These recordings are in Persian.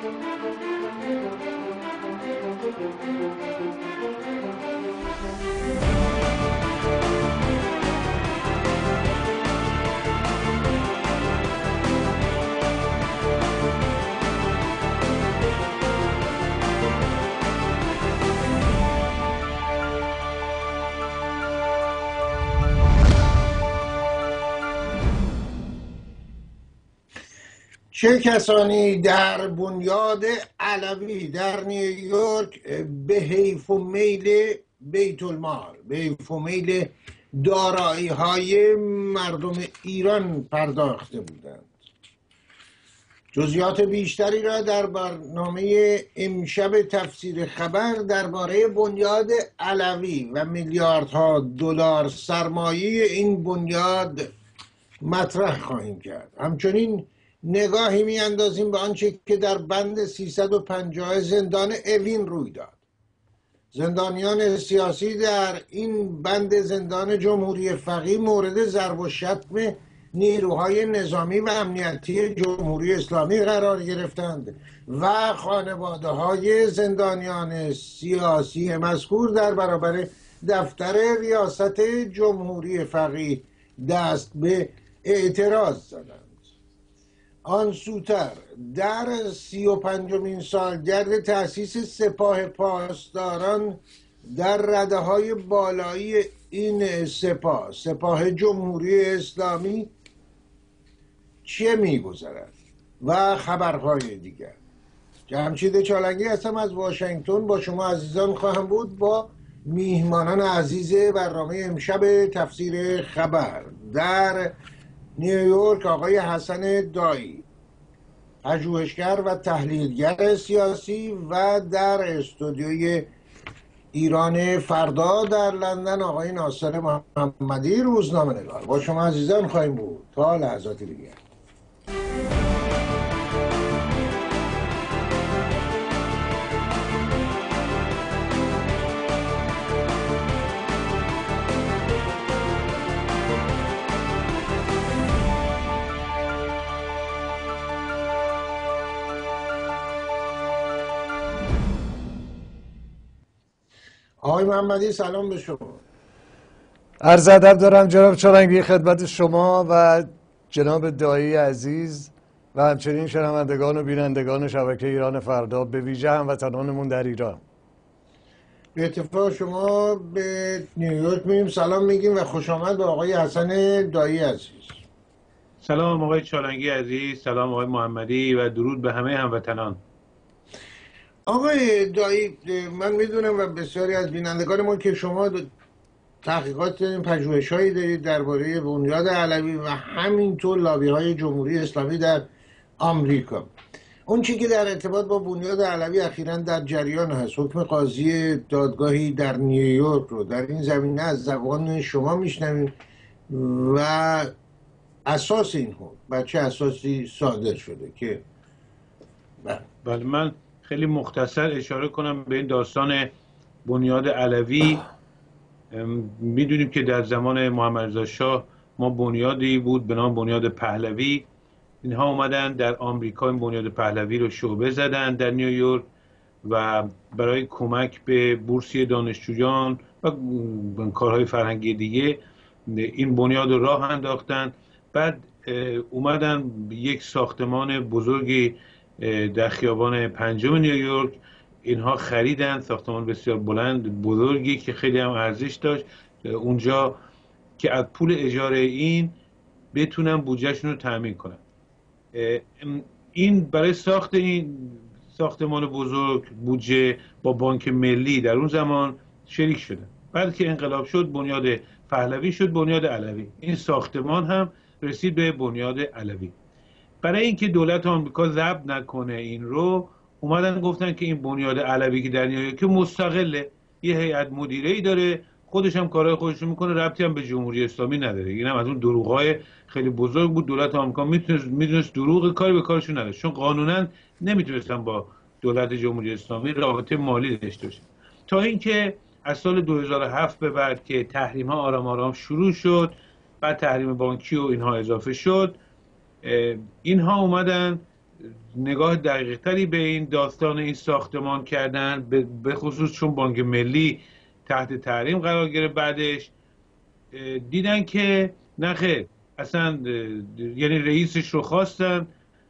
چه کسانی در بنیاد علوی در نیویورک به حیف و میل بیت المال، به حیف و میل دارایی های مردم ایران پرداخته بودند؟ جزئیات بیشتری را در برنامه امشب تفسیر خبر درباره بنیاد علوی و میلیاردها دلار سرمایه این بنیاد مطرح خواهیم کرد. همچنین نگاهی میاندازیم به آنچه که در بند 350 زندان اوین روی داد. زندانیان سیاسی در این بند زندان جمهوری فقیه مورد ضرب و شتم نیروهای نظامی و امنیتی جمهوری اسلامی قرار گرفتند و خانواده های زندانیان سیاسی مذکور در برابر دفتر ریاست جمهوری فقیه دست به اعتراض زدند. آن سوتر در 35مین سالگرد تأسیس سپاه پاسداران در رده‌های بالایی این سپاه جمهوری اسلامی چه می‌گذرد و خبرهای دیگر. جمشید چالنگی هستم از واشنگتن، با شما عزیزان خواهم بود با میهمانان عزیز برنامه امشب تفسیر خبر. در نیویورک آقای حسن دایی، پژوهشگر و تحلیلگر سیاسی، و در استودیوی ایران فردا در لندن آقای ناصر محمدی، روزنامه نگار. با شما عزیزان خواهیم بود تا لحظات دیگر. آقای محمدی سلام به شما. عرض ادب دارم جناب چالنگی خدمت شما و جناب دایی عزیز و همچنین شنوندگان و بینندگان شبکه ایران فردا، به ویژه هموطنانمون در ایران. به اتفاق شما به نیویورک میریم سلام میگیم و خوش آمد به آقای حسن دایی عزیز. سلام آقای چالنگی عزیز، سلام آقای محمدی و درود به همه هموطنان. آقای دایی، من میدونم و بسیاری از بینندگانمون که شما تحقیقات پژوهش‌هایی دارید درباره بنیاد علوی و همینطور لابی‌های جمهوری اسلامی در آمریکا. اون چیزی که در ارتباط با بنیاد علوی اخیراً در جریان هست، حکم قاضی دادگاهی در نیویورک رو در این زمینه از زبان شما میشنویم و اساس این حکم بر چه اساسی صادر شده که بله، من خیلی مختصر اشاره کنم به این داستان بنیاد علوی. میدونیم که در زمان محمد رضا شاه ما بنیادی بود به نام بنیاد پهلوی. اینها اومدن در آمریکا این بنیاد پهلوی رو شعبه زدن در نیویورک و برای کمک به بورسیه دانشجویان و کارهای فرهنگی دیگه این بنیاد رو راه انداختن. بعد اومدن یک ساختمان بزرگی در خیابان پنجم نیویورک اینها خریدن، ساختمان بسیار بلند بزرگی که خیلی هم ارزش داشت اونجا که از پول اجاره این بتونن بودجهشون رو تأمین کنن. این برای ساخت این ساختمان بزرگ بودجه با بانک ملی در اون زمان شریک شدن. بعد که انقلاب شد بنیاد پهلوی شد بنیاد علوی. این ساختمان هم رسید به بنیاد علوی. برای اینکه دولت آمریکا ضبط نکنه این رو، اومدن گفتن که این بنیاد علوی که در نیویورک مستقله، یه هیئت مدیره‌ای داره، خودش هم کارهای خودش رو میکنه، ربطی هم به جمهوری اسلامی نداره. این هم از اون دروغ‌های خیلی بزرگ بود. دولت آمریکا میتونست دروغ کاری به کارشون نداره، چون قانونا نمیتونستن با دولت جمهوری اسلامی رابطه مالی داشته باشن. تا اینکه از سال 2007 به بعد که تحریم‌ها آرام آرام شروع شد، بعد تحریم بانکی و اینها اضافه شد، اینها اومدن نگاه دقیق تری به این داستان این ساختمان کردن، به خصوص چون بانک ملی تحت تحریم قرار گرفت بعدش دیدن که نخیر اصلا، یعنی رئیسش رو خواستن،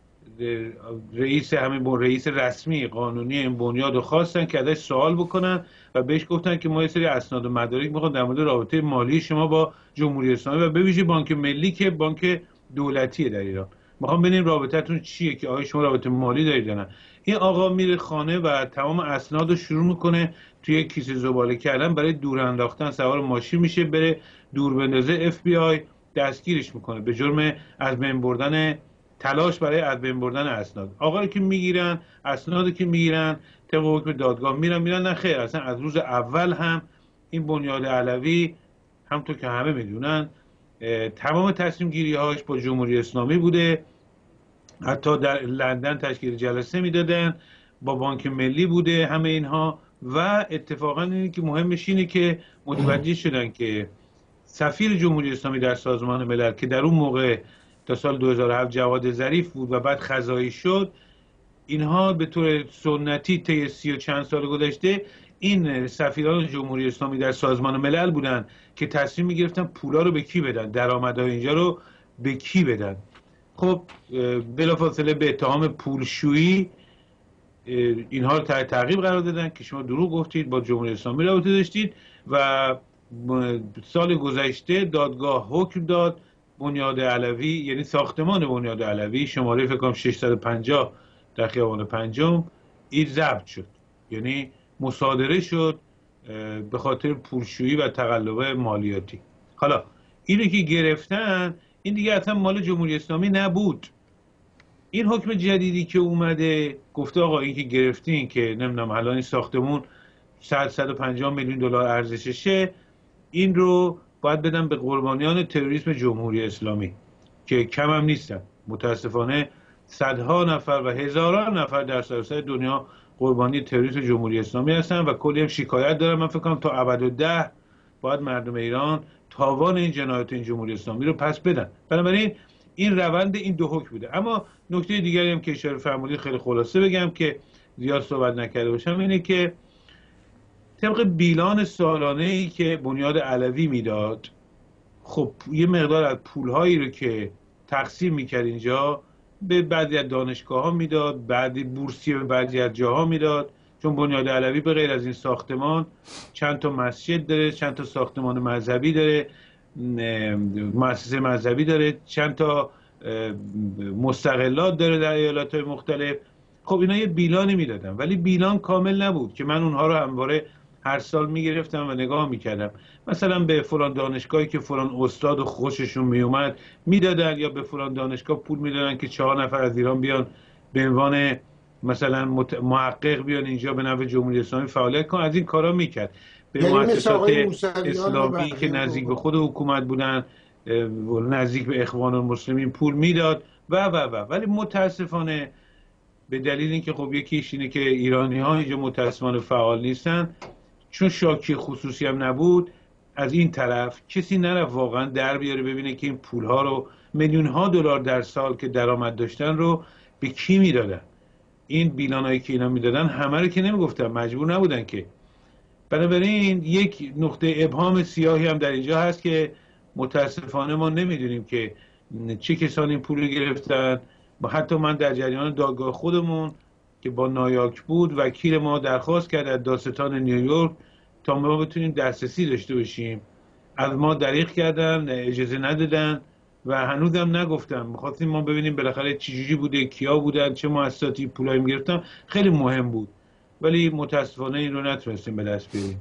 رئیس رسمی قانونی این بنیاد رو خواستن که ازش سوال بکنن و بهش گفتن که ما یه سری اسناد و مدارک میخوام در مورد رابطه مالی شما با جمهوری اسلامی و به ویژه بانک ملی که بانک دولتیه در ایران، میخوام ببینیم رابطتون چیه که آیا شما رابطه مالی دارید یا نه. این آقا میره خانه و تمام اسناد رو شروع میکنه توی کیسه زباله کردن برای دور انداختن، سوار ماشین میشه بره دور بندازه، FBI دستگیرش میکنه به جرم از بین بردن، تلاش برای از بین بردن اسناد. آقا رو که میگیرن، اسنادی که میگیرن طبق حکم دادگاه میرن نه خیر، اصلا از روز اول هم این بنیاد علوی همونطور که همه میدونن تمام تصمیم گیری هاش با جمهوری اسلامی بوده، حتی در لندن تشکیل جلسه میدادن، با بانک ملی بوده همه اینها. و اتفاقا اینه که مهمش اینه که متوجه شدن که سفیر جمهوری اسلامی در سازمان ملل که در اون موقع تا سال 2007 جواد ظریف بود و بعد خزایی شد، اینها به طور سنتی طی 30 و چند سال گذشته این سفیران جمهوری اسلامی در سازمان ملل بودن که تصمیم میگرفتن پولا رو به کی بدن، درآمدهای اینجا رو به کی بدن. خب بلافاصله به اتهام پولشویی اینها رو تحت تعقیب قرار دادن که شما دروغ گفتید، با جمهوری اسلامی رابطه داشتید. و سال گذشته دادگاه حکم داد بنیاد علوی، یعنی ساختمان بنیاد علوی شماره فکر کنم 650 در خیابان پنجم این ضبط شد، یعنی مصادره شد به خاطر پولشویی و تقلب مالیاتی. حالا اینو که گرفتن این دیگه اصلا مال جمهوری اسلامی نبود. این حکم جدیدی که اومده گفته آقا این که گرفتین که نمیدونم الان این ساختمون 150 میلیون دلار ارزششه، این رو باید بدن به قربانیان تروریسم جمهوری اسلامی که کم هم نیستن. متاسفانه صدها نفر و هزاران نفر در سراسر دنیا قربانی تروریسم جمهوری اسلامی هستن و کلی هم شکایت دارن. من فکر کنم تا ابدالدهر باید مردم ایران تاوان این جنایات این جمهوری اسلامی رو پس بدن. بنابراین این روند این دو حکم بوده. اما نکته دیگری هم که اشاره فرمودید خیلی خلاصه بگم که زیاد صحبت نکرده باشم اینه که طبق بیلان سالانه‌ای که بنیاد علوی میداد، خب یه مقدار از پولهایی رو که تقسیم میکرد اینجا به بعضی از دانشگاه ها میداد، بعضی بورسیه به بعضی از جاها میداد، چون بنیاد علوی به غیر از این ساختمان چند تا مسجد داره، چند تا ساختمان مذهبی داره، مؤسسه مذهبی داره، چند تا مستقلات داره در ایالت‌های مختلف. خب اینا یه بیلانی میدادن ولی بیلان کامل نبود که من اونها رو همواره هر سال میگرفتم و نگاه میکردم. مثلا به فلان دانشگاهی که فلان استاد و خوششون میومد میدادن، یا به فلان دانشگاه پول میدادن که 4 نفر از ایران بیان به عنوان مثلا محقق بیان اینجا به نفع جمهوری اسلامی فعالیت کنن. از این کارا میکرد. به مؤسسات اسلامی که نزدیک به خود حکومت بودن، نزدیک به اخوان المسلمین پول میداد و ولی متاسفانه به دلیل اینکه خب یکیش اینه که ایرانی ها اینجا متاسفانه فعال نیستن، چون شاکی خصوصی هم نبود، از این طرف کسی نرفت واقعا در بیاره ببینه که این پول ها رو میلیون ها دلار در سال که درآمد داشتن رو به کی میدادن. این بیلانایی که اینا میدادن همه رو که نمیگفتن، مجبور نبودن که. بنابراین یک نقطه ابهام سیاهی هم در اینجا هست که متاسفانه ما نمیدونیم که چه کسانی این پول رو گرفتن. حتی من در جریان دادگاه خودمون که با نایاک بود، وکیل ما درخواست کرد از دادستان نیویورک تا ما بتونیم دسترسی داشته باشیم. از ما دریغ کردن، اجازه ندادن و هنوزم نگفتم. می‌خواستیم ما ببینیم بالاخره چجوری بوده، کیا بودن، چه مؤسساتی پولایی می‌گرفتن. خیلی مهم بود ولی متاسفانه این رو نتونستیم به دست بیاریم.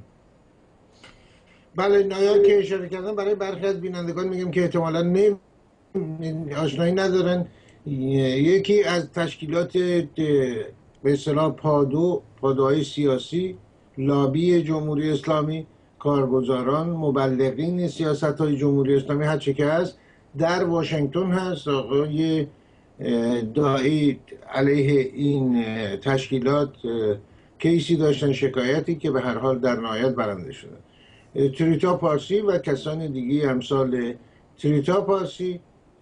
بله، نایاک که اشاره کردن برای برخی از بینندگان میگم که احتمالاً آشنایی ندارن. یکی از تشکیلات به اصطلاح پادوهای سیاسی، لابی جمهوری اسلامی، کارگزاران، مبلغین سیاست‌های جمهوری اسلامی هر چه که هست در واشنگتن هست. آقای داعی علیه این تشکیلات کیسی داشتن، شکایتی که به هر حال در نهایت برنده شدن. تریتا پارسی و کسان دیگه امثال تریتا پارسی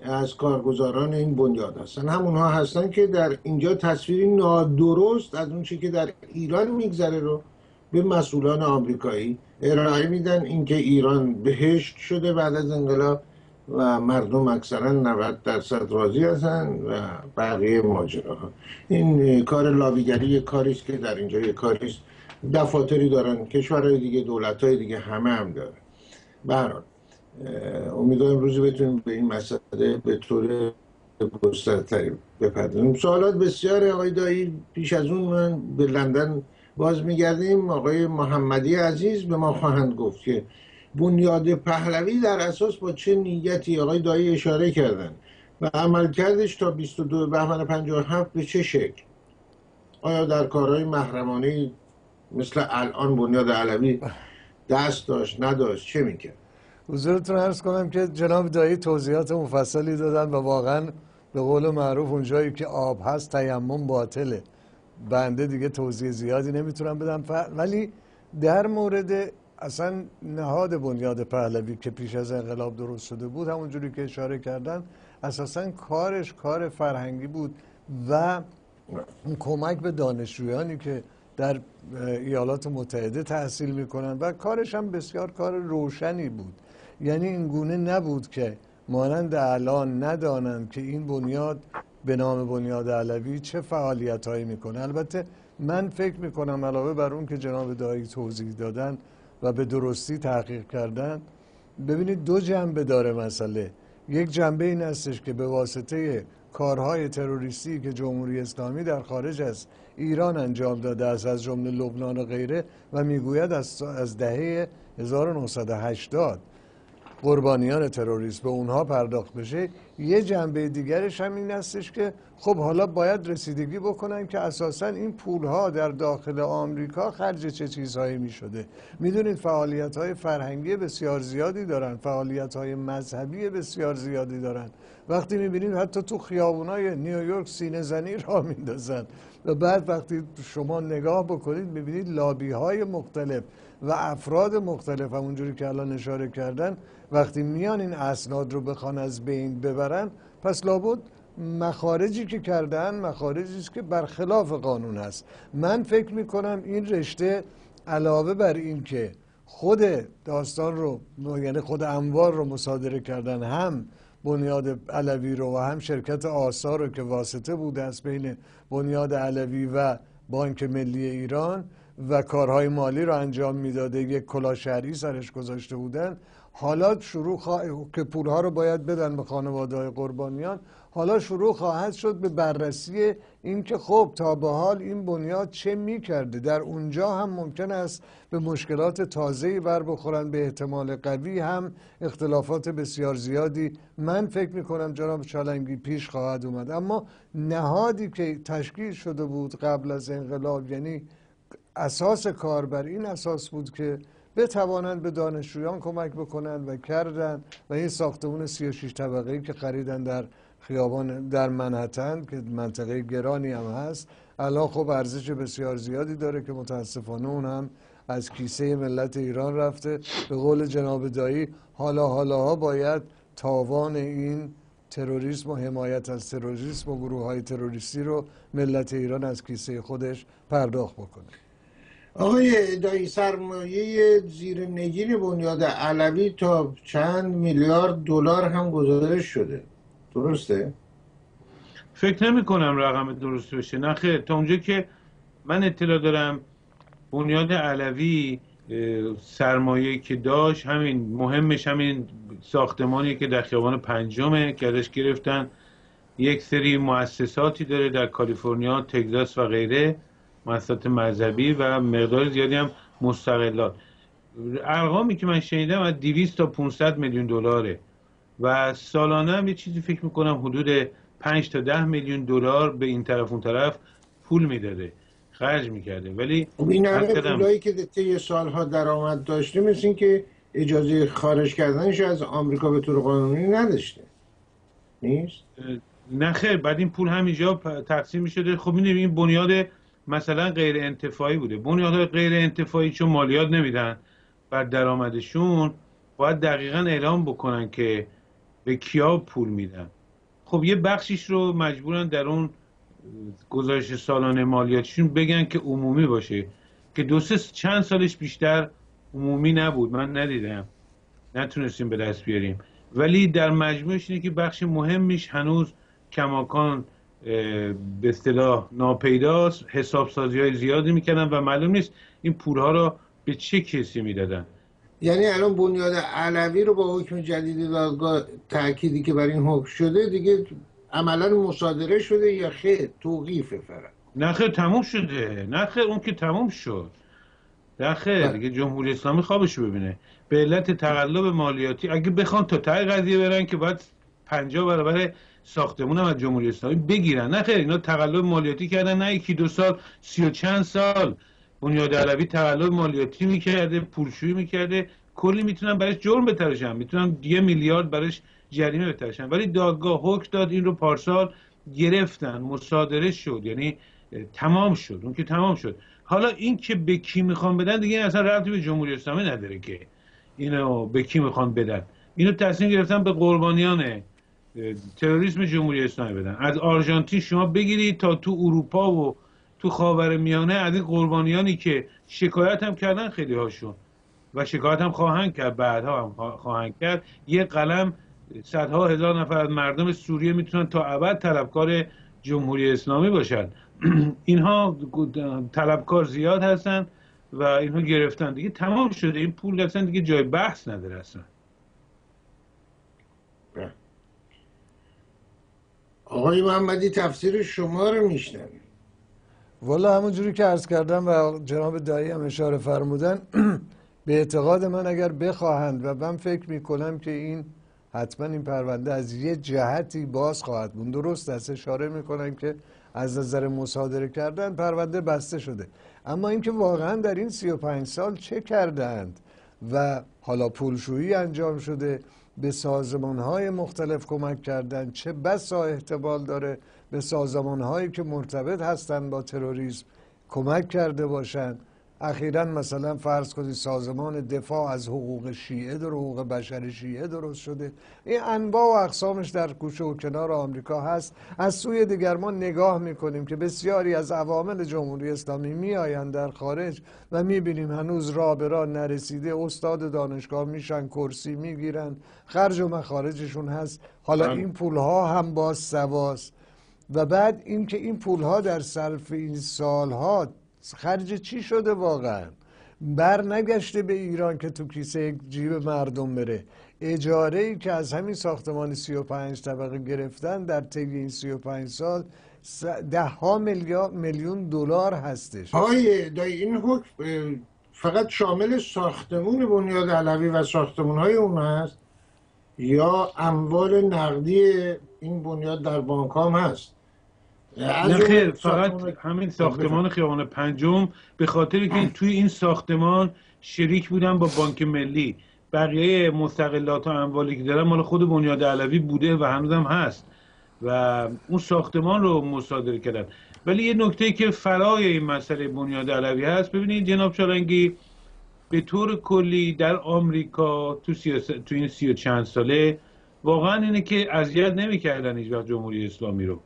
از کارگزاران این بنیاد هستن. همونها هستن که در اینجا تصویری نادرست از اون چی که در ایران میگذره رو به مسئولان آمریکایی ارائه میدن، اینکه ایران بهشت شده بعد از انقلاب و مردم اکثرا 90% راضی هستن و بقیه ماجراها. این کار لابیگری کاری است که در اینجا یک کاری است، دفاتری دارن کشورهای دیگه، دولت‌های دیگه هم دارن. به هر حال امیدوارم امروز بتونیم به این مسئله به طور گسترده‌تری بپردازیم. سوالات بسیار آقای دایی. پیش از اون من به لندن باز میگردیم. آقای محمدی عزیز به ما خواهند گفت که بنیاد پهلوی در اساس با چه نیتی، آقای دایی اشاره کردن، و عملکردش تا 22 بهمن 57 به چه شکل؟ آیا در کارهای محرمانه مثل الان بنیاد علوی دست داشت، نداشت، چه میکرد؟ حضورتون عرض کنم که جناب دایی توضیحات مفصلی دادن و واقعا به قول معروف اونجایی که آب هست تیمم باطله. بنده دیگه توضیح زیادی نمیتونم بدم، ولی در مورد اصلا نهاد بنیاد پهلوی که پیش از انقلاب درست شده بود، همونجوری که اشاره کردن اساسا کارش کار فرهنگی بود و کمک به دانشجویانی که در ایالات متحده تحصیل میکنن و کارش هم بسیار کار روشنی بود. یعنی این گونه نبود که مانند الان ندانند که این بنیاد به نام بنیاد علوی چه فعالیت هایی میکنه. البته من فکر میکنم علاوه بر اون که جناب دایی توضیح دادن و به درستی تحقیق کردن، ببینید دو جنبه داره مسئله. یک جنبه این هستش که به واسطه کارهای تروریستی که جمهوری اسلامی در خارج از ایران انجام داده است، از جمله لبنان و غیره، و میگوید از دهه 1980 قربانیان تروریسم به اونها پرداخت بشه. یه جنبه دیگرش هم این هستش که خب حالا باید رسیدگی بکنن که اساسا این پولها در داخل آمریکا خرج چه چیزهایی می شده. میدونید فعالیت های فرهنگی بسیار زیادی دارن، فعالیت های مذهبی بسیار زیادی دارن. وقتی میبینید حتی تو خیابونای نیویورک سینه زنی را میندازن و بعد وقتی شما نگاه بکنید میبینید لابی های مختلف و افراد مختلف، همونجوری که الان اشاره کردن، وقتی میان این اسناد رو بخوان از بین ببرن، پس لابد مخارجی که کردن مخارجی است که برخلاف قانون است. من فکر میکنم این رشته علاوه بر این که خود داستان رو، یعنی خود اموال رو مصادره کردن، هم بنیاد علوی رو و هم شرکت آثار رو که واسطه بوده است بین بنیاد علوی و بانک ملی ایران و کارهای مالی رو انجام میداده، یک کلاه شهری سرش گذاشته بودن. حالا که پولها رو باید بدن به خانواده‌های قربانیان، حالا شروع خواهد شد به بررسی این که خب تا به حال این بنیاد چه میکرده. در اونجا هم ممکن است به مشکلات تازه‌ای بر بخورن، به احتمال قوی هم اختلافات بسیار زیادی من فکر میکنم جناب چالنگی پیش خواهد اومد. اما نهادی که تشکیل شده بود قبل از انقلاب، یعنی اساس کار بر این اساس بود که بتوانند به دانشجویان کمک بکنند و کردند و این ساختمان 36 طبقه‌ای که خریدن در خیابان در منهتن که منطقه گرانی هم هست، الان خب ارزش بسیار زیادی داره که متاسفانه اون هم از کیسه ملت ایران رفته. به قول جناب دایی حالاها باید تاوان این تروریسم و حمایت از تروریسم و گروه های تروریستی رو ملت ایران از کیسه خودش پرداخت بکنه. آقای دایی، سرمایه زیر نگین بنیاد علوی تا چند میلیارد دلار هم گزارش شده، درسته؟ فکر نمی کنم رقم درست بشه. نه خیر، تا اونجا که من اطلاع دارم بنیاد علوی سرمایه که داشت، همین مهمش همین ساختمانی که در خیابان پنجمه که ازش گرفتن، یک سری مؤسساتی داره در کالیفرنیا، تگزاس و غیره، مؤسسات مذهبی و مقدار زیادی هم مستقلات. ارقامی که من شنیدم از 200 تا 500 میلیون دلاره و سالانه هم یه چیزی فکر میکنم حدود 5 تا 10 میلیون دلار به این طرف اون طرف پول میداده، خرج میکرده. ولی این همه پولایی که طی سالها درآمد داشته، مثل این که اجازه خارج کردنش از آمریکا به طور قانونی نداشته نیست؟ نه خیر، بعد این پول همینجا تقسیم میشده. خب این بنیاد مثلا غیر انتفاعی بوده. بنیادهای غیر انتفاعی چون مالیات نمیدن بر درآمدشون، باید دقیقاً اعلام بکنن که به کیا پول میدن؟ خب یه بخشیش رو مجبورن در اون گزارش سالانه مالیاتشون بگن که عمومی باشه، که چند سالش بیشتر عمومی نبود، من ندیدم، نتونستیم به دست بیاریم. ولی در مجموعش اینه که بخش مهمیش هنوز کماکان به اصطلاح ناپیداست، حسابسازی های زیادی میکنن و معلوم نیست این پولها را به چه کسی میدادن. یعنی الان بنیاد علوی رو با حکم جدید دادگاه تأکیدی که بر این حکم شده دیگه عملا مصادره شده یا خیر توقیفه فقط؟ نه خیر تموم شده، نه خیر اون که تموم شد، نه خیر دیگه جمهوری اسلامی خوابشو ببینه. به علت تقلب مالیاتی اگه بخوان تا ته قضیه برن که باید 50 برابر ساختمون هم از جمهوری اسلامی بگیرن. نه خیر اینا تقلب مالیاتی کردن، نه یکی دو سال، 30 و چند سال بنیاد علوی تقلب مالیاتی میکرده، پولشویی میکرده، کلی میتونن برایش جرم بتراشن، میتونن 1 میلیارد برایش جریمه بتراشن. ولی دادگاه حکم داد این رو پارسال گرفتن، مصادره شد، یعنی تمام شد، اون که تمام شد. حالا این که به کی میخوان بدن دیگه اصلا ربطی به جمهوری اسلامی نداره که اینو به کی میخوان بدن. اینو تصمیم گرفتن به قربانیان تروریسم جمهوری اسلامی بدن. از آرژانتین شما بگیرید تا تو اروپا و تو خاورمیانه، از این قربانیانی که شکایت هم کردن خیلی هاشون و شکایت هم خواهند کرد، بعدها هم خواهند کرد، یه قلم صدها هزار نفر از مردم سوریه میتونن تا ابد طلبکار جمهوری اسلامی باشن. اینها طلبکار زیاد هستن و اینها گرفتن دیگه، تمام شده این پول اصلا دیگه جای بحث نداره اصلا. آقای محمدی تفسیر شما رو میشنویم. والا همون جوری که عرض کردم و جناب دایی هم اشاره فرمودن، به اعتقاد من اگر بخواهند و من فکر میکنم که این حتما این پرونده از یه جهتی باز خواهد بود. درست است اشاره میکنن که از نظر مصادره کردن پرونده بسته شده، اما اینکه واقعا در این 35 سال چه کردند و حالا پولشویی انجام شده، به سازمان‌های مختلف کمک کردن، چه بسا احتمال داره به سازمان‌هایی که مرتبط هستند با تروریسم کمک کرده باشند. اخیراً مثلا فرض کنید سازمان دفاع از حقوق شیعه در حقوق بشر شیعه درست شده. این انواع و اقسامش در گوشه و کنار آمریکا هست. از سوی دیگر ما نگاه میکنیم که بسیاری از عوامل جمهوری اسلامی میآیند در خارج و میبینیم هنوز راه به راه نرسیده، استاد دانشگاه میشن، کرسی میگیرن، خرج و مخارجشون هست. حالا این پولها هم باز سواست و بعد اینکه این پولها در صرف این سالها خرج چی شده واقعا؟ بر نگشته به ایران که تو کیسه جیب مردم بره. اجاره‌ای که از همین ساختمان 35 طبقه گرفتن در طی این 35 سال 10 میلیون دلار هستش. آقای دایی این حکم فقط شامل ساختمون بنیاد علوی و ساختمون‌های اون هست یا اموال نقدی این بنیاد در بانک هم هست؟ نه خیر، فقط همین ساختمان خیابان پنجم، به خاطر که توی این ساختمان شریک بودن با بانک ملی. بقیه مستقلات و اموالی که دارن مال خود بنیاد علوی بوده و هنوزم هست و اون ساختمان رو مصادره کردن. ولی یه نکته که فرای این مسئله بنیاد علوی هست، ببینید جناب چالنگی، به طور کلی در آمریکا تو این 30 و چند ساله واقعا اینه که اذیت نمی‌کردن هیچ وقت جمهوری اسلامی رو،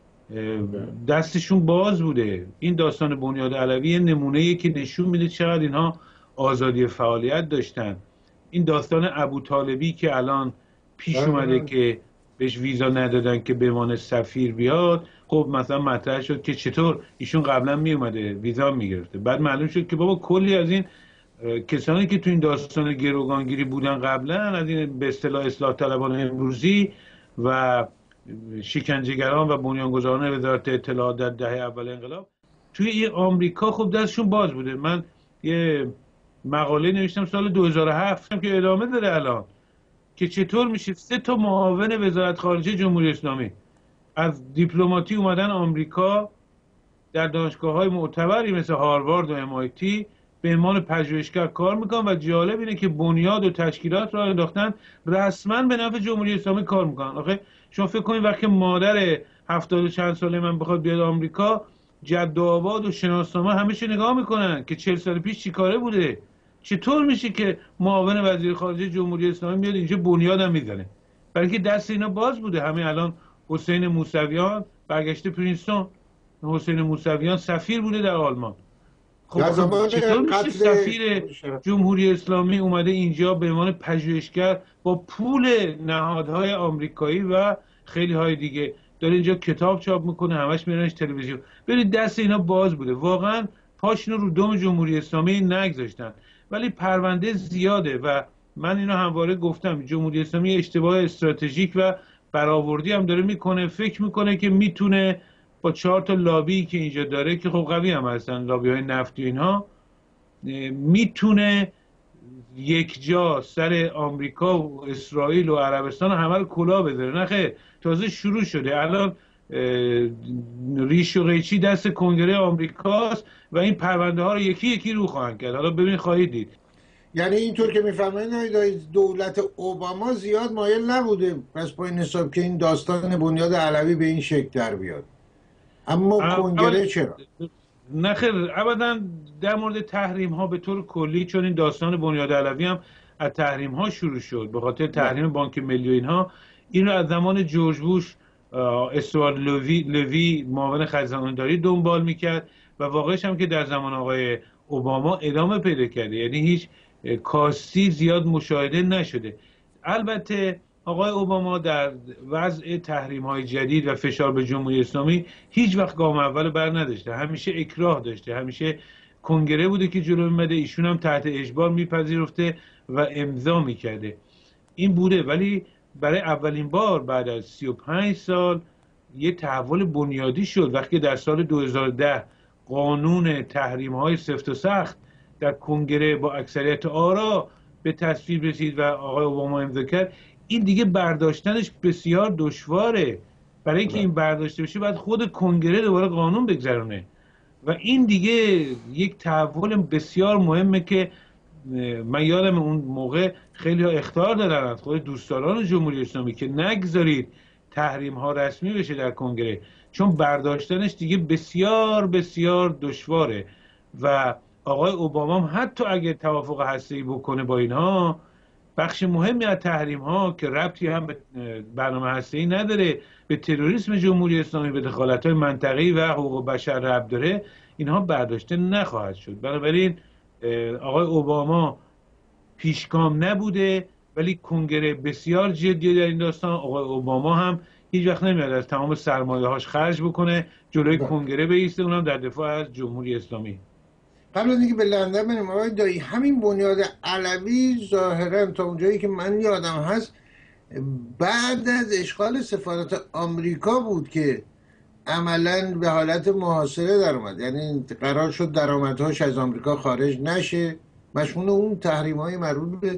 دستشون باز بوده. این داستان بنیاد علوی نمونه‌ایه که نشون میده چقدر اینها آزادی فعالیت داشتن. این داستان ابوطالبی که الان پیش اومده که بهش ویزا ندادن که به عنوان سفیر بیاد، خب مثلا مطرح شد که چطور ایشون قبلا می اومده ویزا میگرفته، بعد معلوم شد که بابا کلی از این کسانی که تو این داستان گروگانگیری بودن قبلا، از این به اصطلاح اصلاح طلبان امروزی و شکنجهگران و بنیانگذاران وزارت اطلاعات در دهه اول انقلاب توی این آمریکا خب دستشون باز بوده. من یه مقاله نوشتم سال 2007 که ادامه داره الان، که چطور میشه 3 معاون وزارت خارجه جمهوری اسلامی از دیپلماتی اومدن آمریکا در دانشگاه‌های معتبری مثل هاروارد و MIT به عنوان پژوهشگر کار میکنن و جالب اینه که بنیاد و تشکیلات را انداختن رسما به نفع جمهوری اسلامی کار میکنن. آخه شما فکر کنید وقتی مادر 70 چند ساله من بخواد بیاد آمریکا، جد و آباد و شناسنامه همه نگاه میکنن که 40 سال پیش چیکاره بوده. چطور میشه که معاون وزیر خارجه جمهوری اسلامی میاد اینجا بنیادم میزنه؟ برای که دست اینا باز بوده. همین الان حسین موسویان برگشته پرینستون، حسین موسویان سفیر بوده در آلمان. خب چطور میشه سفیر جمهوری اسلامی اومده اینجا به عنوان پژوهشگر با پول نهادهای آمریکایی و خیلی های دیگه داره اینجا کتاب چاپ میکنه، همش میرنش تلویزیون؟ ببینید دست اینا باز بوده، واقعا پاشونو رو دم جمهوری اسلامی نگذاشتن. ولی پرونده زیاده و من اینو همواره گفتم، جمهوری اسلامی اشتباه استراتژیک و برآوردی هم داره میکنه. فکر میکنه که میتونه با 4 تا لابی که اینجا داره که خب قوی هم هستن، لابی های نفتی اینها، میتونه یک جا سر آمریکا و اسرائیل و عربستان همه رو کلاه بذاره. نه خیر، تازه شروع شده. الان ریش و قیچی دست کنگره آمریکاست و این پرونده ها رو یکی یکی رو خواهند کرد. حالا ببینید خواهید دید. یعنی اینطور که میفهمید دولت اوباما زیاد مایل نبوده پس با این حساب که این داستان بنیاد علوی به این شکل در بیاد، اما کنگره چرا؟ نه خیر، ابدا. در مورد تحریم ها به طور کلی، چون این داستان بنیاد علوی هم از تحریم ها شروع شد به خاطر تحریم بانک ملی و اینها. این رو از زمان جورج بوش استوارت لوی معاون خزانه‌داری دنبال میکرد و واقعش هم که در زمان آقای اوباما ادامه پیدا کرده، یعنی هیچ کاستی زیاد مشاهده نشده. البته آقای اوباما در وضع تحریم های جدید و فشار به جمهوری اسلامی هیچ وقت گام اول بر نداشته، همیشه اکراه داشته، همیشه کنگره بوده که جلو میمده، ایشون هم تحت اجبار میپذیرفته و امضا میکرده. این بوده. ولی برای اولین بار بعد از 35 سال یه تحول بنیادی شد وقتی در سال 2010 قانون تحریم های سفت و سخت در کنگره با اکثریت آرا به تصویب رسید و آقای اوباما امضا کرد. این دیگه برداشتنش بسیار دشواره. برای اینکه این برداشته بشه باید خود کنگره دوباره قانون بگذرونه و این دیگه یک تحول بسیار مهمه که من یادم اون موقع خیلی ها اخطار دادن از خود دوستداران جمهوری اسلامی که نگذارید تحریم ها رسمی بشه در کنگره، چون برداشتنش دیگه بسیار بسیار دشواره. و آقای اوباما هم حتی اگه توافق هسته‌ای بکنه با اینها، بخش مهمی از تحریم ها که ربطی هم به برنامه هسته‌ای نداره، به تروریسم جمهوری اسلامی، به دخالت‌های منطقه‌ای و حقوق بشر ربط داره، اینها برداشته نخواهد شد. بنابراین آقای اوباما پیشگام نبوده، ولی کنگره بسیار جدی در این داستان. آقای اوباما هم هیچ وقت نمیاد از تمام سرمایه‌هاش خرج بکنه جلوی کنگره بایسته، اونم در دفاع از جمهوری اسلامی. قبل از اینکه به لندن بریم آقای دایی، همین بنیاد علوی ظاهرا تا اونجایی که من یادم هست بعد از اشغال سفارت آمریکا بود که عملاً به حالت محاصره در اومد، یعنی قرار شد درآمدهاش از آمریکا خارج نشه، مشمول اون تحریم‌های مربوط به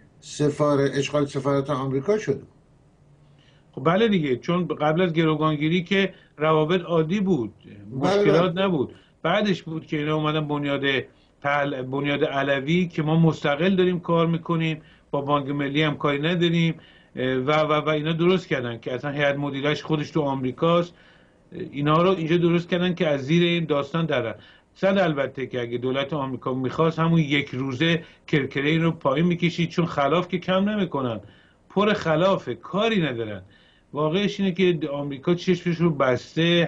اشغال سفارت آمریکا شد. خب بله دیگه، چون قبل از گروگانگیری که روابط عادی بود، مشکلات نبود. بعدش بود که اینا اومدن بنیاد علوی که ما مستقل داریم کار میکنیم، با بانک ملی هم کاری نداریم و اینا درست کردن که اصلا هیئت مدیرش خودش تو آمریکاست. اینا رو اینجا درست کردن که از زیر این داستان درن. صد البته که اگه دولت آمریکا میخواست همون یک روزه کرکره این رو پایین میکشید، چون خلاف که کم نمیکنن، پر خلافه، کاری ندارن. واقعش اینه که آمریکا چشمش رو بسته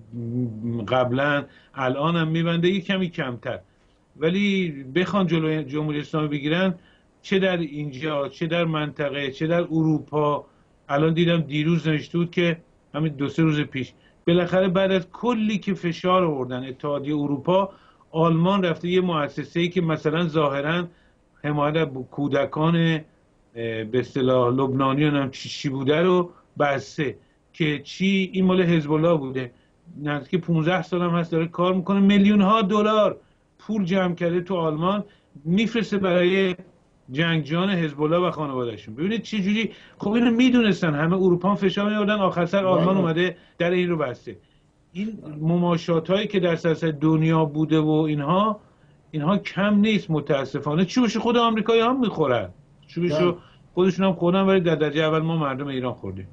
قبلا، الان هم میبنده، یک کمی کمتر. ولی بخوان جلوی جمهوری اسلامی بگیرن، چه در اینجا، چه در منطقه، چه در اروپا. الان دیدم دیروز نوشته بود که همین 2-3 روز پیش بالاخره بعد از کلی که فشار آوردن اتحادیه اروپا، آلمان رفته یه مؤسسه‌ای که مثلا ظاهرا حمایت از کودکان به اصطلاح لبنانی و چی بوده رو بسته، که چی این مال حزب الله بوده، نزدیک 15 سال هم هست داره کار میکنه، میلیون ها دلار پول جمع کرده تو آلمان میفرسته برای جنگجویان حزب الله و خانوادهشون. ببینید چه جوری. خب اینو میدونستن، همه اروپا فشار میآوردن، آخر سر آلمان اومده در این رو بسته. این مماشات هایی که در سطح دنیا بوده و اینها کم نیست متاسفانه. چوبش خود آمریکایی هم میخورن، چوبشو خودشون هم خوردن، ولی در درجه اول ما مردم ایران خوردیم.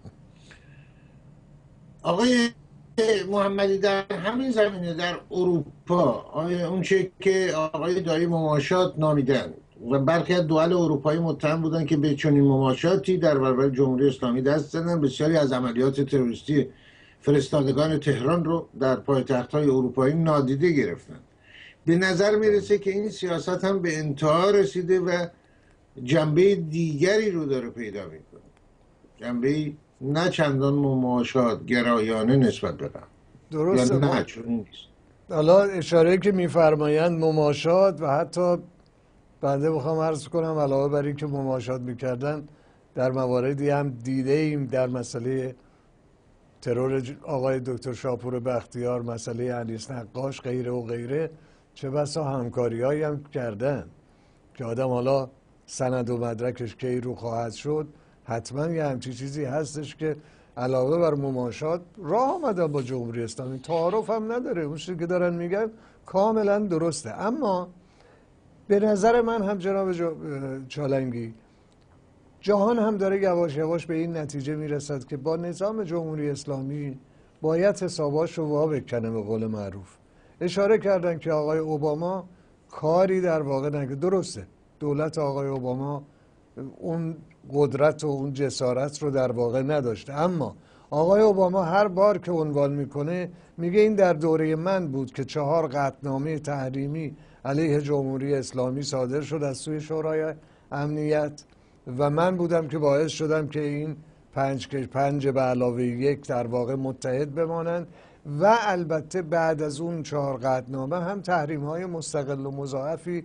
آقای محمدی در همین زمینه در اروپا اون چه که آقای دایی مماشات نامیدن، و برخی از دول اروپایی متهم بودن که به چنین مماشاتی در برابر جمهوری اسلامی دست زدن. بسیاری از عملیات تروریستی فرستادگان تهران رو در پایتخت‌های اروپایی نادیده گرفتن. به نظر میرسه که این سیاست هم به انتها رسیده و جنبه دیگری رو داره پیدا میکنه، جنبه نه چندان مماشات گرایانه نسبت به غرب. درسته. یا نه چون نیست. حالا اشاره که میفرمایند مماشات، و حتی بنده بخوام عرض کنم علاوه بر این که مماشات میکردن در مواردی هم دیده ایم در مسئله ترور آقای دکتر شاپور بختیار، مسئله انیس نقاش، غیره و غیره، چه بسا همکاری هایی هم کردن که آدم حالا سند و مدرکش کی رو خواهد شد، حتما یه همچی چیزی هستش که علاوه بر مماشات راه آمدن با جمهوری اسلامی. تعارف هم نداره، اون چیزی که دارن میگن کاملا درسته. اما به نظر من هم جناب چالنگی، جهان هم داره یواش یواش به این نتیجه میرسد که با نظام جمهوری اسلامی باید حساباش رو وا بکنه. به قول معروف اشاره کردن که آقای اوباما کاری در واقع نگه. درسته دولت آقای اوباما اون قدرت و اون جسارت رو در واقع نداشته، اما آقای اوباما هر بار که عنوان میکنه میگه این در دوره من بود که 4 قطعنامه تحریمی علیه جمهوری اسلامی صادر شد از سوی شورای امنیت و من بودم که باعث شدم که این 5 به علاوه 1 در واقع متحد بمانند. و البته بعد از اون 4 قطعنامه هم تحریم‌های مستقل و مضاعفی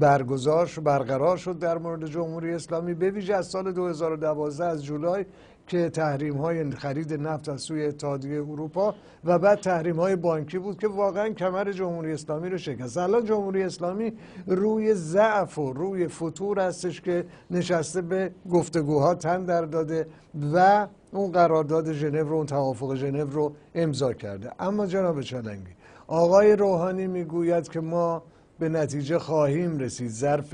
برقرار شد در مورد جمهوری اسلامی، به ویژه از سال 2012 از جولای که تحریم‌های خرید نفت از سوی اتحادیه اروپا و بعد تحریم‌های بانکی بود که واقعا کمر جمهوری اسلامی رو شکست. الان جمهوری اسلامی روی ضعف و روی فتور هستش که نشسته به گفتگوها تن در داده و اون قرارداد ژنو رو، اون توافق ژنو رو امضا کرده. اما جناب چالنگی، آقای روحانی میگوید که ما به نتیجه خواهیم رسید ظرف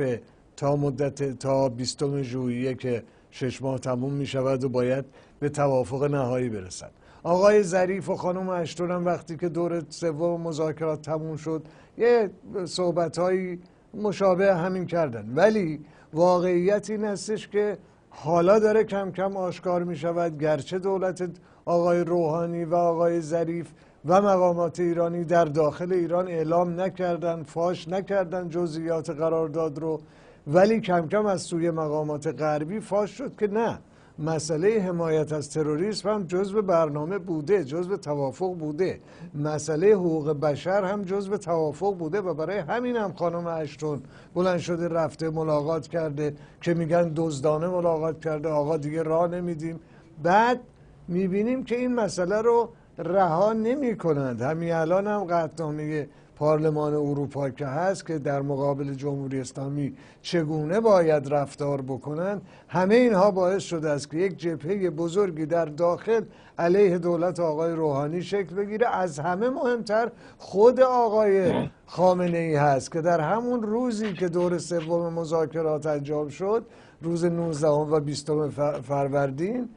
تا 20 ژوئیه که 6 ماه تموم می شود و باید به توافق نهایی برسند. آقای ظریف و خانم اشتون هم وقتی که دور سوم مذاکرات تموم شد یه صحبت‌های مشابه همین کردن، ولی واقعیت این هستش که حالا داره کم کم آشکار می شود گرچه دولت آقای روحانی و آقای ظریف و مقامات ایرانی در داخل ایران اعلام نکردن، فاش نکردن جزئیات قرارداد رو، ولی کم کم از سوی مقامات غربی فاش شد که نه، مسئله حمایت از تروریسم هم جزو برنامه بوده، جزو توافق بوده، مسئله حقوق بشر هم جزو توافق بوده و برای همین هم خانم اشتون بلند شده رفته ملاقات کرده که میگن دزدانه ملاقات کرده، آقا دیگه راه نمیدیم. بعد میبینیم که این مسئله رو رها نمی کنند. همین الان هم قطعنامه پارلمان اروپا که هست که در مقابل جمهوری اسلامی چگونه باید رفتار بکنند، همه اینها باعث شده است که یک جبهه بزرگی در داخل علیه دولت آقای روحانی شکل بگیره. از همه مهمتر خود آقای خامنه ای هست که در همون روزی که دور سوم مذاکرات انجام شد، روز 19 و 20 فروردین،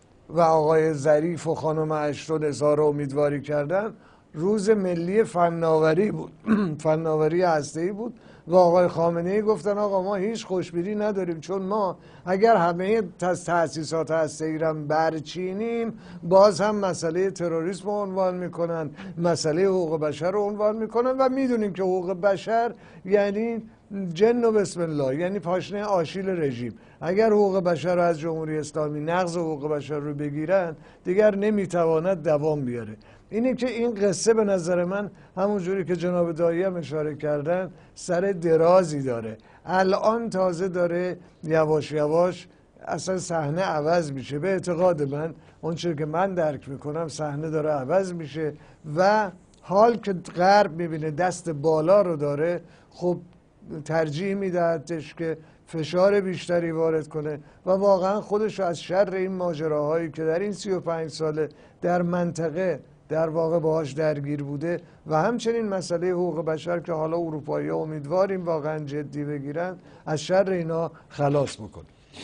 و آقای ظریف و خانم اشتون اظهار امیدواری کردن، روز ملی فناوری بود فناوری هسته‌ای بود و آقای خامنه‌ای گفتن آقا ما هیچ خوشبینی نداریم، چون ما اگر همه تأسیسات هسته‌ای را برچینیم باز هم مسئله تروریسم رو عنوان میکنن، مسئله حقوق بشر رو عنوان میکنن و میدونیم که حقوق بشر یعنی جن و بسم الله، یعنی پاشنه آشیل رژیم. اگر حقوق بشر رو از جمهوری اسلامی نقض حقوق بشر رو بگیرن دیگر نمیتواند دوام بیاره. اینه که این قصه به نظر من همون جوری که جناب دایی هم اشاره کردن سر درازی داره. الان تازه داره یواش یواش اصلا صحنه عوض میشه. به اعتقاد من اون چیزی که من درک میکنم صحنه داره عوض میشه و حال که غرب میبینه دست بالا رو داره، خب ترجیح میدهدش که فشار بیشتری وارد کنه و واقعا خودش از شر این ماجراهایی که در این 35 ساله در منطقه در واقع باهاش درگیر بوده و همچنین مسئله حقوق بشر که حالا اروپایی ها امیدواریم واقعا جدی بگیرن، از شر اینا خلاص بکنه.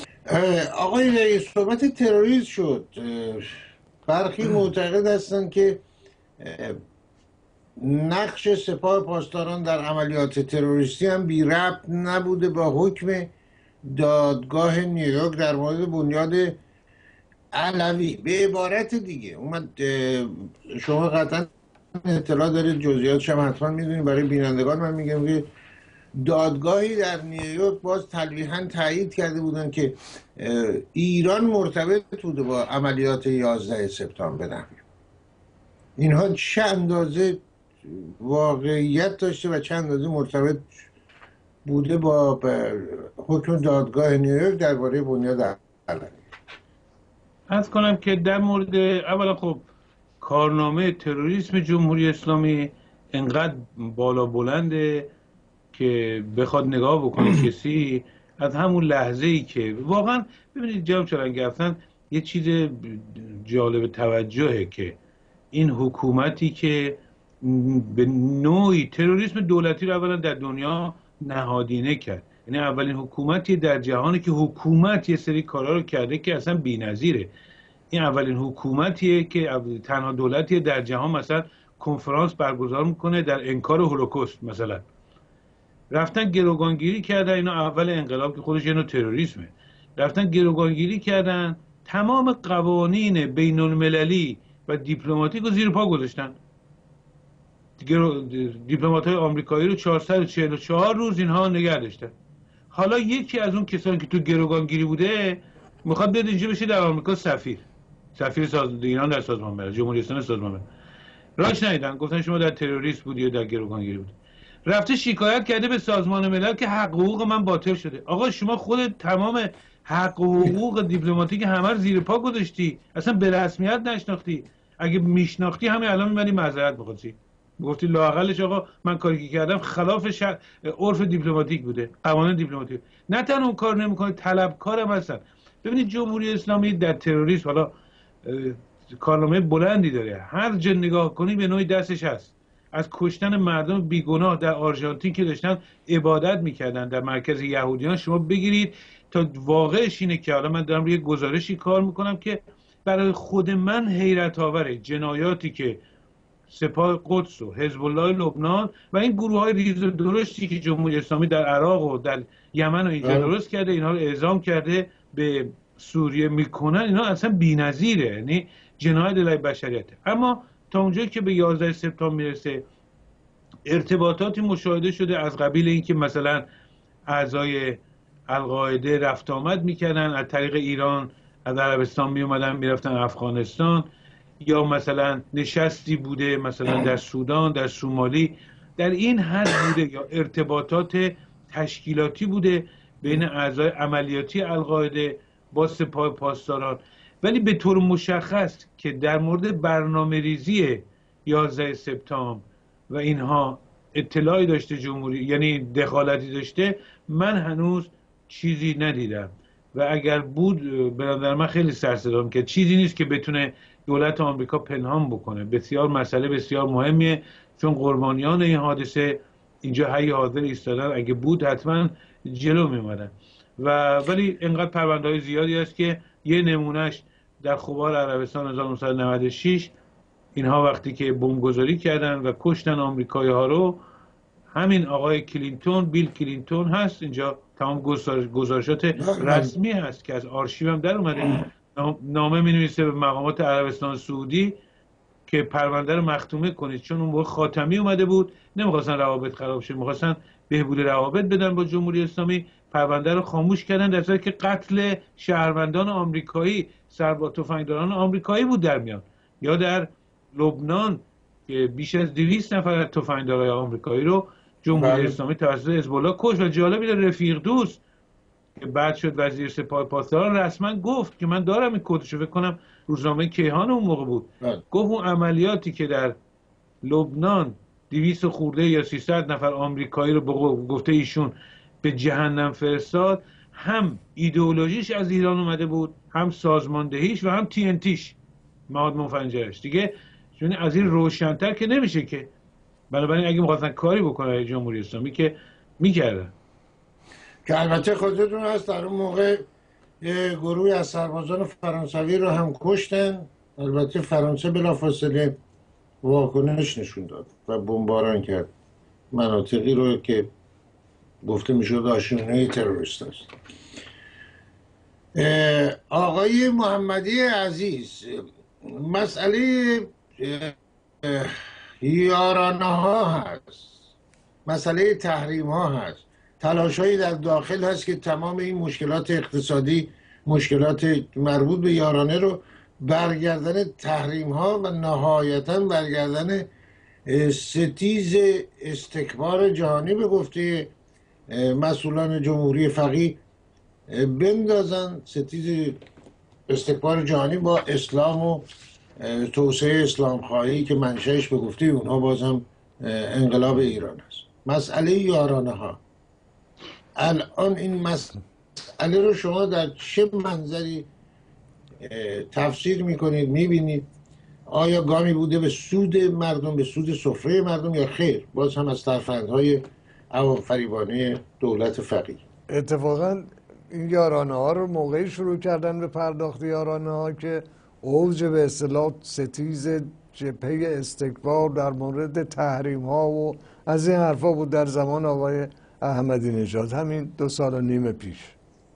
آقای رئیس، صحبت تروریسم شد. برخی معتقد هستند که نقش سپاه پاسداران در عملیات تروریستی هم بی ربط نبوده با حکم دادگاه نیویورک در مورد بنیاد علوی. به عبارت دیگه اومد، شما قطعا اطلاع دارید، جزئیاتش هم حتما میدونید، برای بینندگان من میگم که دادگاهی در نیویورک باز تلویحاً تایید کرده بودن که ایران مرتبط بوده با عملیات 11 سپتامبر. اینها چه اندازه واقعیت داشته و چه اندازه مرتبط بوده با حکم دادگاه نیویورک درباره بنیاد علوی. عرض کنم که در مورد اولا خب کارنامه تروریسم جمهوری اسلامی انقدر بالا بلنده که بخواد نگاه بکنه کسی از همون لحظه ای که واقعا ببینید جناب چرنگی اصلا یه چیز جالب توجهه که این حکومتی که به نوعی تروریسم دولتی رو اولا در دنیا نهادینه کرد، یعنی اولین حکومتی در جهانی که حکومت یه سری کارا رو کرده که اصلا بی‌نظیره. این اولین حکومتیه که تنها دولتیه در جهان مثلا کنفرانس برگزار میکنه در انکار هولوکوست. مثلا رفتن گروگانگیری کردن، اینا اول انقلاب که خودش یه نوع تروریسمه، رفتن گروگانگیری کردن، تمام قوانین بین المللی و دیپلماتیک رو زیر پا گذاشتن. دیپلمات‌های آمریکایی رو 444 روز اینها نگه داشتن. حالا یکی از اون کسانی که تو گروگانگیری بوده میخواد بیاد اینجا بشه در آمریکا سفیر ایران در سازمان ملل، جمهوری اسلامی سازمان ملل. راش ندیدن، گفتن شما در تروریست بودی یا در گروگانگیری بودی. رفته شکایت کرده به سازمان ملل که حق و حقوق من باطل شده. آقا شما خود تمام حق و حقوق دیپلماتیک همه رو زیر پا گذاشتی، اصلا به رسمیت نشناختی. اگه میشناختی همین الان میمدی معذرت بخواستی، گفتی لااقلش آقا من کاری که کردم خلاف عرف دیپلماتیک بوده، قوانین دیپلماتیک. نه تنها اون کار نمیکنه، طلبکارم هستن. ببینید جمهوری اسلامی در تروریسم حالا کارنامه بلندی داره، هر جا نگاه کنی به نوعی دستش هست. از کشتن مردم بیگناه در آرژانتین که داشتن عبادت میکردن در مرکز یهودیان شما بگیرید تا واقعش اینه که حالا من دارم روی گزارشی کار میکنم که برای خود من حیرت آوره جنایاتی که سپاه قدس و حزب الله لبنان و این گروه‌های ریز و درشتی که جمهوری اسلامی در عراق و در یمن و اینجا درست کرده، اینها رو اعزام کرده به سوریه میکنن، اینا اصلا بی‌نظیره، یعنی جنایت علیه بشریت. اما تا اونجایی که به 11 سپتامبر میرسه ارتباطاتی مشاهده شده از قبیل اینکه مثلا اعضای القاعده رفت آمد میکردن از طریق ایران، از عربستان میومدن میرفتن افغانستان، یا مثلا نشستی بوده مثلا در سودان، در سومالی، در این حد بوده، یا ارتباطات تشکیلاتی بوده بین اعضای عملیاتی القاعده با سپاه پاسداران. ولی به طور مشخص که در مورد برنامه ریزی 11 سپتامبر و اینها اطلاعی داشته جمهوری، یعنی دخالتی داشته، من هنوز چیزی ندیدم. و اگر بود به نظر من خیلی سرصدام که چیزی نیست که بتونه دولت آمریکا پنهان بکنه. بسیار مسئله بسیار مهمیه، چون قربانیان این حادثه اینجا حی حاضر ایستادن، اگه بود حتما جلو میمدن. ولی اینقدر پرونده‌های زیادی هست که یه نمونهش در خوبار عربستان 1996 اینها وقتی که بمبگذاری کردن و کشتن آمریکایی ها رو، همین آقای کلینتون، بیل کلینتون هست اینجا، تمام گزارشات رسمی هست که از آرشیو هم در اومده، نامه می نویسه به مقامات عربستان سعودی که پرونده رو مختومه کنید، چون اون موقع خاتمی اومده بود، نمیخواستن روابط خراب شه، میخواستن بهبود روابط بدن با جمهوری اسلامی، پرونده رو خاموش کردن، در صورتی که قتل شهروندان آمریکایی، سرباز تفنگداران آمریکایی بود در میان. یا در لبنان که بیش از 200 نفر تفنگدارای آمریکایی رو جمهوری اسلامی توسط حزب الله کشت. و جالبی رفیق دوست که بعد شد وزیر سپاه پاسداران رسما گفت که من دارم این کدشو، فکر کنم روزنامه کیهان اون موقع بود، گفت اون عملیاتی که در لبنان 200 خورده یا 300 نفر آمریکایی رو گفته ایشون به جهنم فرستاد، هم ایدئولوژیش از ایران اومده بود، هم سازماندهیش و هم تی ان تیش، مواد منفجرش دیگه، چون از این روشن‌تر که نمیشه که. بنابراین اگه می‌خواستن کاری بکنه جمهوری اسلامی که می‌کردن. که البته خودتون هست در اون موقع گروهی از سربازان فرانسوی رو هم کشتن. البته فرانسه بلافاصله واکنش نشون داد و بمباران کرد مناطقی رو که گفته میشد آشیانه تروریست است. آقای محمدی عزیز، مسئله یارانه ها هست، مسئله تحریم ها هست، تلاش هایی در داخل هست که تمام این مشکلات اقتصادی، مشکلات مربوط به یارانه رو برگردن تحریم ها و نهایتا برگردن ستیز استکبار جهانی به گفته مسئولان جمهوری فقیه بندازن، ستیز استکبار جهانی با اسلام و توسعه اسلام خواهی که منشأش به گفته اونها بازم انقلاب ایران است. مسئله یارانه ها الان این مسئله رو شما در چه منظری تفسیر میکنید، میبینید؟ آیا گامی بوده به سود مردم، به سود سفره مردم، یا خیر باز هم از ترفندهای فریبانه دولت فقیه؟ اتفاقا این یارانه ها رو موقعی شروع کردن به پرداخت یارانه ها که اوج به اصطلاح ستیز جبهه استکبار در مورد تحریم ها و از این حرفا بود در زمان آقای احمدی نژاد، همین 2.5 سال پیش.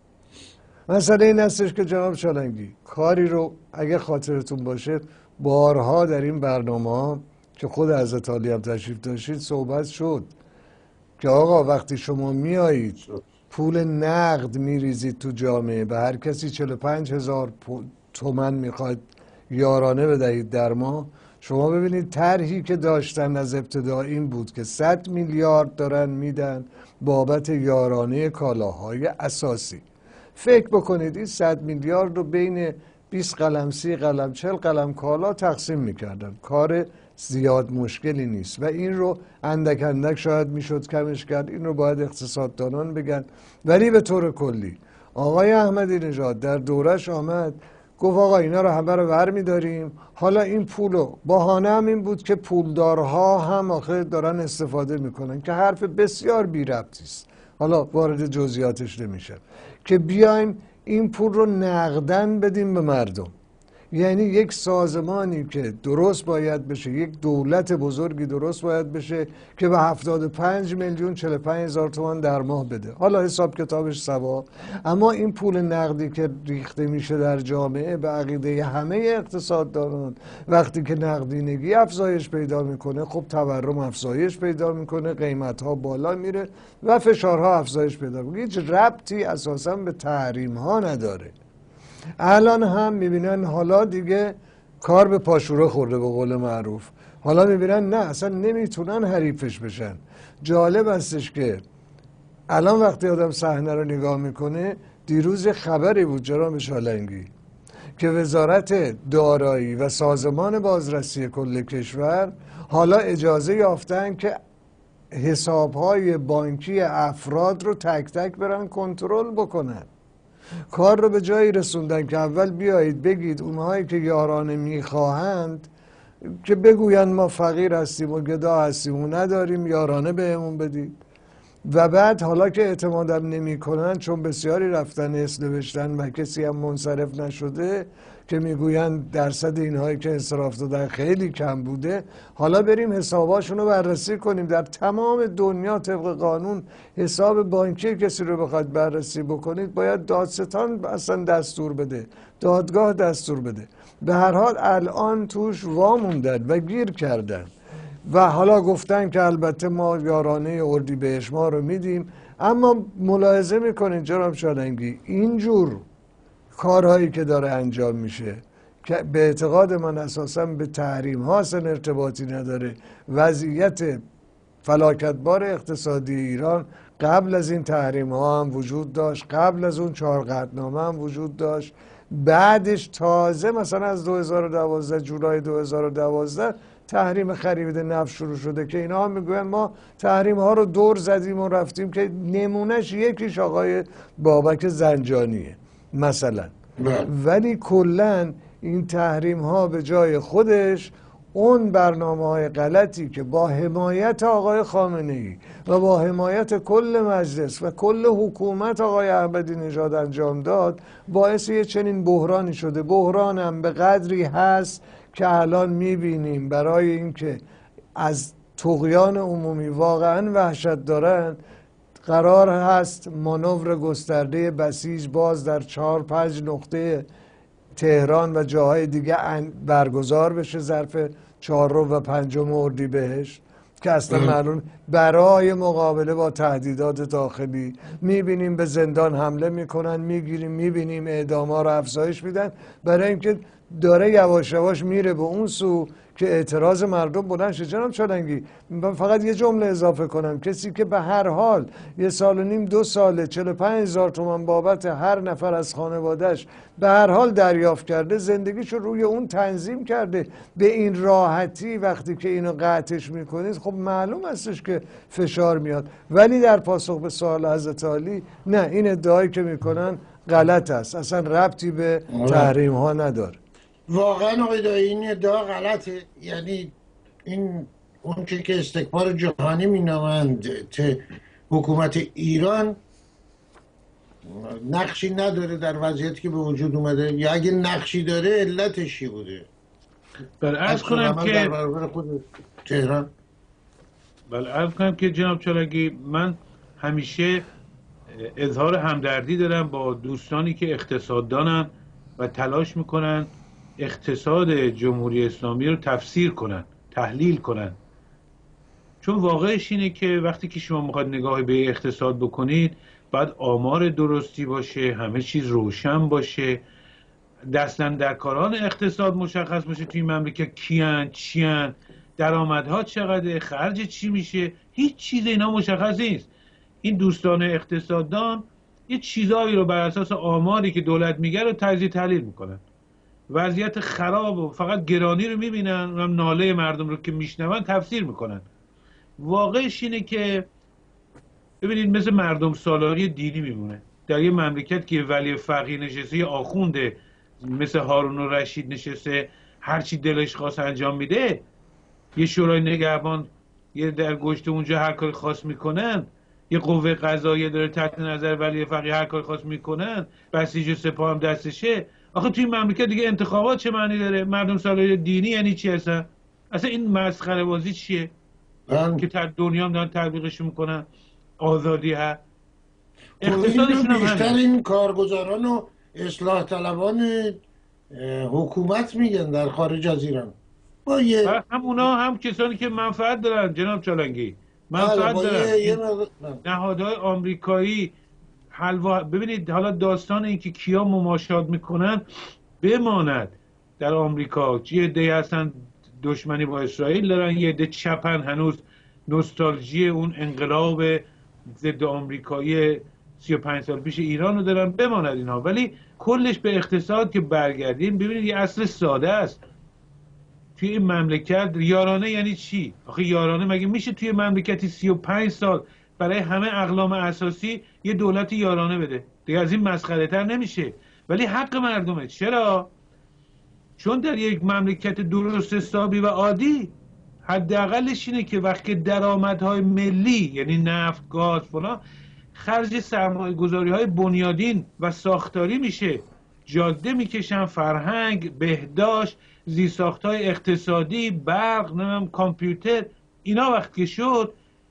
مسئله این هستش که جناب چالنگی کاری رو اگه خاطرتون باشه بارها در این برنامه ها که خود حضرت عالی هم تشریف داشتید صحبت شد که آقا وقتی شما میایید پول نقد میریزید تو جامعه، به هر کسی 45,000 تومن میخواد یارانه بدهید در ماه، شما ببینید طرحی که داشتن از ابتدا این بود که 100 میلیارد دارن میدن بابت یارانه کالاهای اساسی. فکر بکنید این 100 میلیارد رو بین 20 قلم، 30 قلم، 40 قلم کالا تقسیم میکردن، کار زیاد مشکلی نیست و این رو اندک اندک شاید میشد کمش کرد، این رو باید اقتصاددانان بگن. ولی به طور کلی آقای احمدی نژاد در دورش آمد گفت آقا اینا رو همه رو ور میداریم، حالا این پولو بهانه هم این بود که پولدارها هم آخه دارن استفاده میکنن، که حرف بسیار بی ربطی است، حالا وارد جزئیاتش نمیشم، که بیایم این پول رو نقدن بدیم به مردم. یعنی یک سازمانی که درست باید بشه، یک دولت بزرگی درست باید بشه که به 75 میلیون 45,000 تومان در ماه بده، حالا حساب کتابش سوا، اما این پول نقدی که ریخته میشه در جامعه به عقیده همه اقتصاددانان وقتی که نقدینگی افزایش پیدا میکنه، خب تورم افزایش پیدا میکنه، قیمت ها بالا میره و فشارها افزایش پیدا میکنه، هیچ ربطی اساسا به تحریم ها نداره. الان هم میبینن حالا دیگه کار به پاشوره خورده به قول معروف، حالا میبینن نه اصلا نمیتونن حریفش بشن. جالب هستش که الان وقتی آدم صحنه رو نگاه میکنه، دیروز خبری بود جناب چالنگی که وزارت دارایی و سازمان بازرسی کل کشور حالا اجازه یافتن که حسابهای بانکی افراد رو تک تک برن کنترل بکنن. کار رو به جایی رسوندن که اول بیایید بگید اونهایی که یارانه میخواهند که بگوین ما فقیر هستیم و گدا هستیم و نداریم، یارانه بهمون بدید، و بعد حالا که اعتمادم نمی کنن چون بسیاری رفتن اسم نوشتن و کسی هم منصرف نشده که میگوین درصد اینهایی که انصراف دادن خیلی کم بوده، حالا بریم حساباشون رو بررسی کنیم. در تمام دنیا طبق قانون حساب بانکی کسی رو بخواید بررسی بکنید باید دادستان اصلا دستور بده، دادگاه دستور بده. به هر حال الان توش واموندن و گیر کردن و حالا گفتن که البته ما یارانه اردیبهشت ما رو میدیم. اما ملاحظه میکنید جناب چالنگی اینجور کارهایی که داره انجام میشه که به اعتقاد من اساسا به تحریم ها اصلا ارتباطی نداره، وضعیت فلاکتبار اقتصادی ایران قبل از این تحریم ها هم وجود داشت، قبل از اون 4 قطعنامه هم وجود داشت، بعدش تازه مثلا از 2012 جولای 2012 تحریم خرید نفت شروع شده که اینا هم میگوین ما تحریم ها رو دور زدیم و رفتیم، که نمونهش یکیش آقای بابک زنجانیه مثلا. ولی کلن این تحریم ها به جای خودش اون برنامه‌های غلطی که با حمایت آقای خامنه‌ای و با حمایت کل مجلس و کل حکومت آقای احمدی نژاد انجام داد باعث یه چنین بحرانی شده. بحران هم به قدری هست که الان می‌بینیم برای اینکه از طغیان عمومی واقعا وحشت دارن قرار هست مانور گسترده بسیج باز در 4-5 نقطه تهران و جاهای دیگه برگزار بشه ظرف 4 و 5 اردیبهشت که اصلا معلوم برای مقابله با تهدیدات داخلی. میبینیم به زندان حمله میکنن، میبینیم اعدام‌ها رو افزایش میدن برای اینکه داره یواش یواش میره به اون سو که اعتراض مردم بلند شه. جناب چالنگی من فقط یه جمله اضافه کنم، کسی که به هر حال 1.5 سال 2 ساله 45,000 تومان بابت هر نفر از خانوادهش به هر حال دریافت کرده، زندگیشو روی اون تنظیم کرده به این راحتی، وقتی که اینو قطعش میکنید خب معلوم هستش که فشار میاد. ولی در پاسخ به سوال حضرت عالی، نه، این ادعایی که میکنن غلط است، اصلا ربطی به تحریم ها نداره. واقعا آقای دایی این ادعا غلطه. یعنی این اون که استکبار جهانی مینامند حکومت ایران نقشی نداره در وضعیتی که به وجود اومده، یا اگه نقشی داره علتش چی بوده؟ عرض کنم که در برابر خود تهران. عرض کنم که جناب چالنگی من همیشه اظهار همدردی دارم با دوستانی که اقتصاددانن و تلاش میکنن اقتصاد جمهوری اسلامی رو تفسیر کنن، تحلیل کنن. چون واقعش اینه که وقتی که شما میخواد نگاهی به اقتصاد بکنید باید آمار درستی باشه، همه چیز روشن باشه، دستاندرکاران اقتصاد مشخص باشه توی مملکت کیان، چیان، درآمدها چقدره، خرج چی میشه، هیچ چیز اینا مشخص نیست. این دوستان اقتصاددان یه چیزایی رو بر اساس آماری که دولت میگه رو تجزیه تحلیل میکنن، وضعیت خراب و فقط گرانی رو میبینن، اونم ناله مردم رو که میشنون تفسیر میکنن. واقعش اینه که ببینید مثل مردم سالاری دینی میمونه در یه مملکت که ولی فقیه نشسته، یه آخونده مثل هارون الرشید نشسته هرچی دلش خواست انجام میده، یه شورای نگهبان یه در گوشت اونجا هر کاری خواست میکنن، یه قوه قضاییه داره تحت نظر ولی فقیه هر کاری خواست میکنن، بسیج و سپاه هم دستشه. آخه توی مملکت دیگه انتخابات چه معنی داره؟ مردم سالاری دینی یعنی چی اصلا این مسخره بازی چیه که در دنیا هم دارن تطبیقش میکنن؟ آزادی ها اقتصادشون هم بیشتر این کارگزاران و اصلاح طلبان حکومت میگن در خارج از ایران. هم اونا هم کسانی که منفعت دارن جناب چالنگی، منفعت دارن. نهادهای آمریکایی حلوا. ببینید حالا داستان این که کیا مماشات میکنن بماند. در آمریکا یه عده هستن دشمنی با اسرائیل دارن، یه عده چپن هنوز نوستالژی اون انقلاب ضد آمریکایی 35 سال پیش ایران رو دارن، بماند اینها. ولی کلش به اقتصاد که برگردیم ببینید یه اصل ساده است توی این مملکت. یارانه یعنی چی؟ آخه یارانه مگه میشه توی مملکتی 35 سال برای همه اقلام اساسی یه دولت یارانه بده؟ دیگه از این مسخره تر نمیشه. ولی حق مردمه. چرا؟ چون در یک مملکت درست حسابی و عادی حداقلش اینه که وقتی درآمدهای ملی یعنی نفت، گاز، فلان خرج سرمایه گذاری های بنیادین و ساختاری میشه، جاده میکشن، فرهنگ، بهداشت، زیرساخت‌های اقتصادی، برق، کامپیوتر، اینا وقتی شد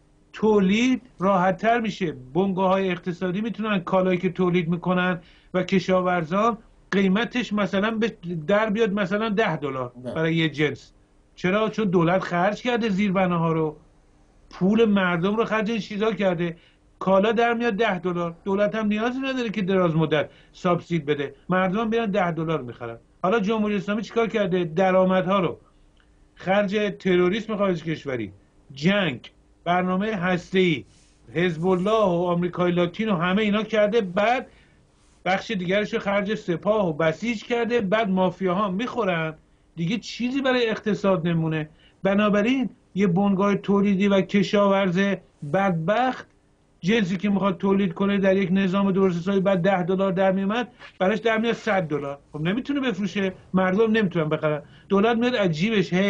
تولید راحت‌تر میشه. بنگاه‌های اقتصادی میتونن کالایی که تولید میکنن و کشاورزان قیمتش مثلا در بیاد مثلا $10 برای یه جنس. چرا؟ چون دولت خرج کرده زیربناها رو، پول مردم رو خرج این چیزا کرده، کالا در میاد $10. دولت هم نیازی نداره که دراز مدت سابسید بده، مردم بیان $10 میخرن. حالا جمهوری اسلامی چیکار کرده؟ درآمدها رو خرج تروریسم خارج کشوری، جنگ، برنامه هسته‌ای، حزب الله و آمریکای لاتین و همه اینا کرده، بعد بخش دیگرش رو خرج سپاه و بسیج کرده، بعد مافیاها میخورن دیگه، چیزی برای اقتصاد نمونه. بنابراین یه بنگاه تولیدی و کشاورز بدبخت جنسی که میخواد تولید کنه در یک نظام درست حسابی بعد $10 در میاد، براش در میاد $100. خب نمیتونه بفروشه، مردم نمیتونن بخرن. دولت میاد عجیبش هی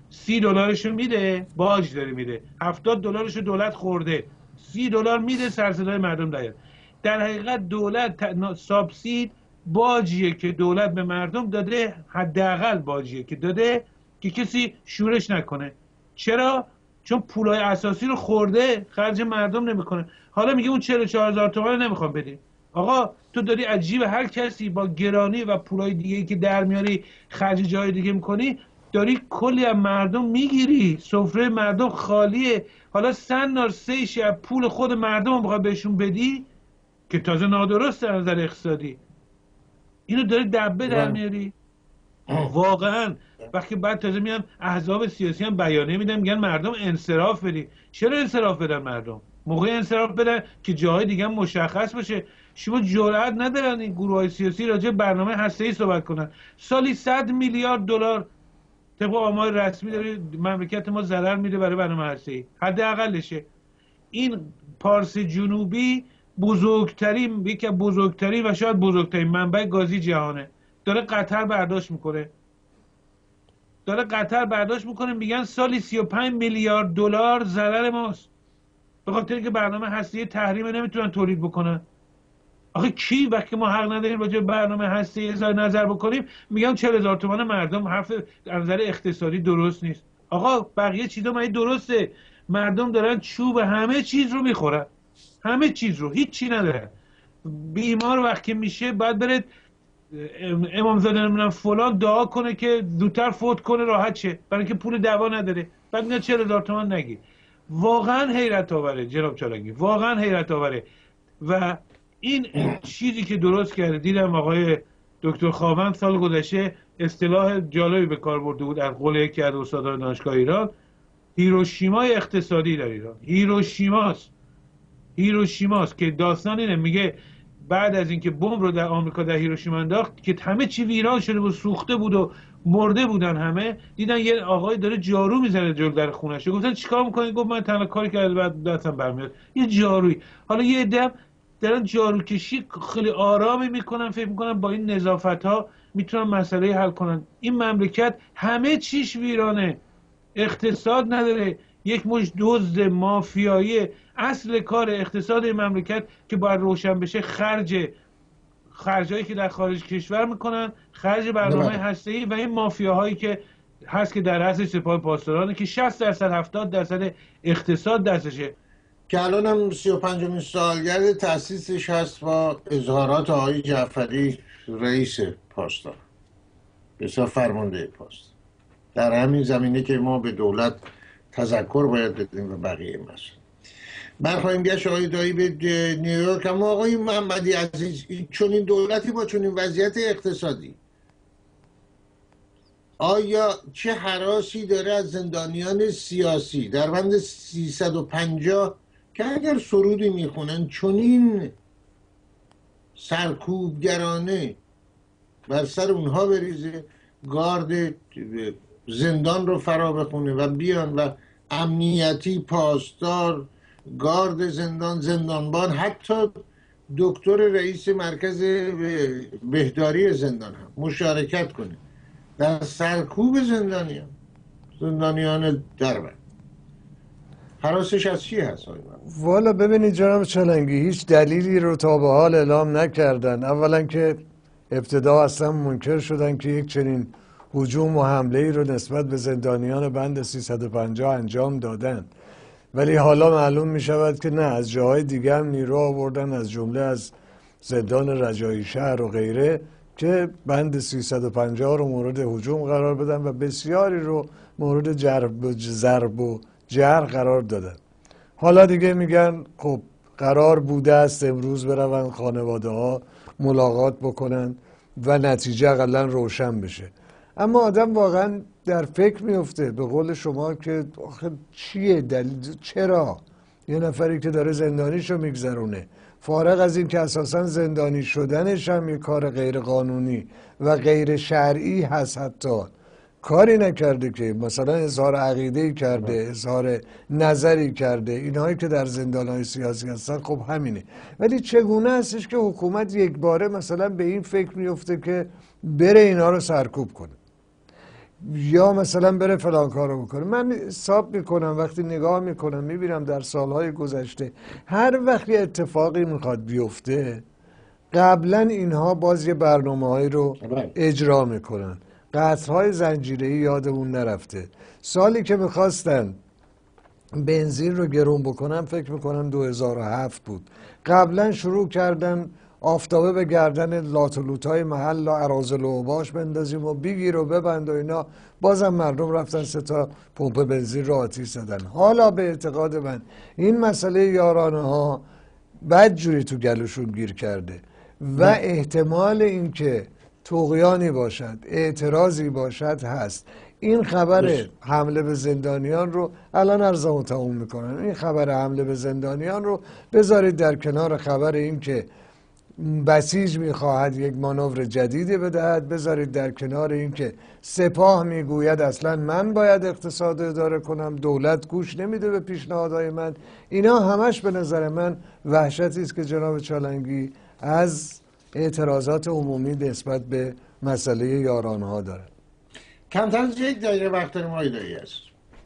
$30 رو میده، باج داره میده، $70 رو دولت خورده، $30 میده، سرصدای مردم نیاد. در حقیقت دولت سابسید باجیه که دولت به مردم داده، حداقل باجیه که داده که کسی شورش نکنه. چرا؟ چون پولای اساسی رو خورده، خرج مردم نمیکنه. حالا میگه اون 44,000 تومان رو نمیخوام بدی. آقا تو داری عجیب، هر کسی با گرانی و پولای دیگه که در میاری خرج جای دیگه میکنی، داری کلی از مردم میگیری، سفره مردم خالیه. حالا سن سه‌ش از پول خود مردم رو بخوای بهشون بدی که تازه نادرسته از نظر اقتصادی. اینو داری دبه در میاری. واقعا وقتی بعد تازه میان احزاب سیاسی هم بیانیه میدن، میگن مردم انصراف بدی. چرا انصراف بدن مردم؟ موقع انصراف بدن که جاهای دیگه هم مشخص باشه. شما جرئت ندارن این گروه های سیاسی راجع برنامه هسته‌ای صحبت کنن. سالی $100 میلیارد طبق آمار رسمی داره مملکت ما ضرر میده برای برنامه هسته‌ای، حداقلشه. این پارس جنوبی بزرگترین، یکی از بزرگترین و شاید بزرگترین منبع گازی جهانه. داره قطر برداشت میکنه، میگن سالی $35 میلیارد ضرر ماست به خاطر اینکه برنامه هسته‌ای تحریم نمیتونن تولید بکنن. آخه کی وقتی ما حق نداریم راجع به برنامه هسته‌ای اظهار نظر بکنیم میگن 40,000 تومان مردم، حرف از نظر اقتصادی درست نیست. آقا بقیه چیزا مگه درسته؟ مردم دارن چوب همه چیز رو میخورن، همه چیز رو، هیچ چی ندارن. بیمار وقتی میشه باید بره امامزاده نمیدونم فلان دعا کنه که زودتر فوت کنه راحت شه، برای اینکه پول دوا نداره. بعد میگن 40,000 تومان نگیر. واقعا حیرت آوره جناب چالنگی، واقعا حیرت آوره. و این چیزی که درست کرده، دیدم آقای دکتر خاوند سال گذشته اصطلاح جالبی به کار برده بود از قول یکی از استادان دانشگاه ایران، هیروشیمای اقتصادی در ایران. هیروشیماست که داستان اینه، میگه بعد از اینکه بمب رو در آمریکا در هیروشیما انداخت که همه چی ویران شده بود، سوخته بود و مرده بودن همه، دیدن یه آقای داره جارو میزنه جلو در خونه‌ش. گفتن چیکار می‌کنی؟ گفت من تنها کاری که بعد دستم برمیاد یه جارویی. حالا یه عده دارن جارو کشی خیلی آرامی میکنن، فکر میکنن با این نظافت‌ها میتونن مسئله حل کنن. این مملکت همه چیش ویرانه، اقتصاد نداره، یک مش دزد مافیایی. اصل کار اقتصاد این مملکت که باید روشن بشه خرجایی که در خارج کشور میکنن، خرج برنامه هسته‌ای و این مافیاهایی که هست که در اصل سپاه پاسدارانه که 60% 70% اقتصاد دستشه. که الان هم 35مین سالگرد تأسیسش هست با اظهارات آقای جعفری رئیس پاسدار، بسیار فرمانده پاسدار. در همین زمینه که ما به دولت تذکر باید بدیم و بقیه مسئله. برخواهیم گشت آقای دایی به نیویورک. اما آقای محمدی عزیز، چون این دولتی با چون این وضعیت اقتصادی آیا چه هراسی داره از زندانیان سیاسی در بند 350 که اگر سرودی میخونن چنین سرکوبگرانه بر سر اونها بریزه، گارد زندان رو فرا بخونه و بیان و امنیتی، پاسدار، گارد زندان، زندانبان، حتی دکتر رئیس مرکز بهداری زندان هم مشارکت کنه در سرکوب زندانیان دربند. حراسش از چی هست؟ والا ببینید جناب چالنگی، هیچ دلیلی رو تا به حال اعلام نکردن. اولا که ابتدا اصلا منکر شدن که یک چنین هجوم و حمله ای رو نسبت به زندانیان بند 350 انجام دادن، ولی حالا معلوم می شود که نه، از جاهای دیگه هم نیرو آوردن، از جمله از زندان رجایی شهر و غیره که بند 350 رو مورد هجوم قرار بدن و بسیاری رو مورد ضرب و جرح قرار دادن. حالا دیگه میگن خب قرار بوده است امروز بروند خانواده ها ملاقات بکنن و نتیجه اقلا روشن بشه. اما آدم واقعا در فکر میفته به قول شما که آخه چیه دلیل؟ چرا یه نفری که داره زندانیشو میگذرونه، فارغ از این که اساسا زندانی شدنش هم یه کار غیر قانونی و غیر شرعی هست، حتی کاری نکرده که مثلا اظهار عقیده‌ای کرده، اظهار نظری کرده، اینهایی که در زندان‌های سیاسی هستن، خب همینه. ولی چگونه هستش که حکومت یک باره مثلا به این فکر میفته که بره اینا رو سرکوب کنه؟ یا مثلا بره فلان کارو بکنه. من حساب میکنم وقتی نگاه میکنم میبینم در سالهای گذشته هر وقت یه اتفاقی میخواد بیفته قبلا اینها باز یه برنامه‌هایی رو اجرا میکنن. قطعهای زنجیره‌ای یادمون نرفته. سالی که میخواستن بنزین رو گرون بکنن فکر میکنم 2007 بود. قبلا شروع کردن آفتابه به گردن لات و لوتای محل لا اراذل و اوباش بندازیم و بگیر و ببند و اینا. بازم مردم رفتن 3 تا پمپ بنزین رو آتیش زدن. حالا به اعتقاد من این مسئله یارانه ها بدجوری تو گلوشون گیر کرده و احتمال اینکه طغیانی باشد، اعتراضی باشد هست. این خبر حمله به زندانیان رو الان ارزمو تموم میکنن. این خبر حمله به زندانیان رو بذارید در کنار خبر این که بسیج میخواهد یک مانور جدیدی بدهد، بذارید در کنار این که سپاه میگوید اصلا من باید اقتصاد اداره کنم، دولت گوش نمیده به پیشنهادهای من. اینا همش به نظر من وحشتی است که جناب چالنگی از اعتراضات عمومی نسبت به مسئله یارانها داره. کمتر از 1 دقیقه وقت داریم آقای دایی است.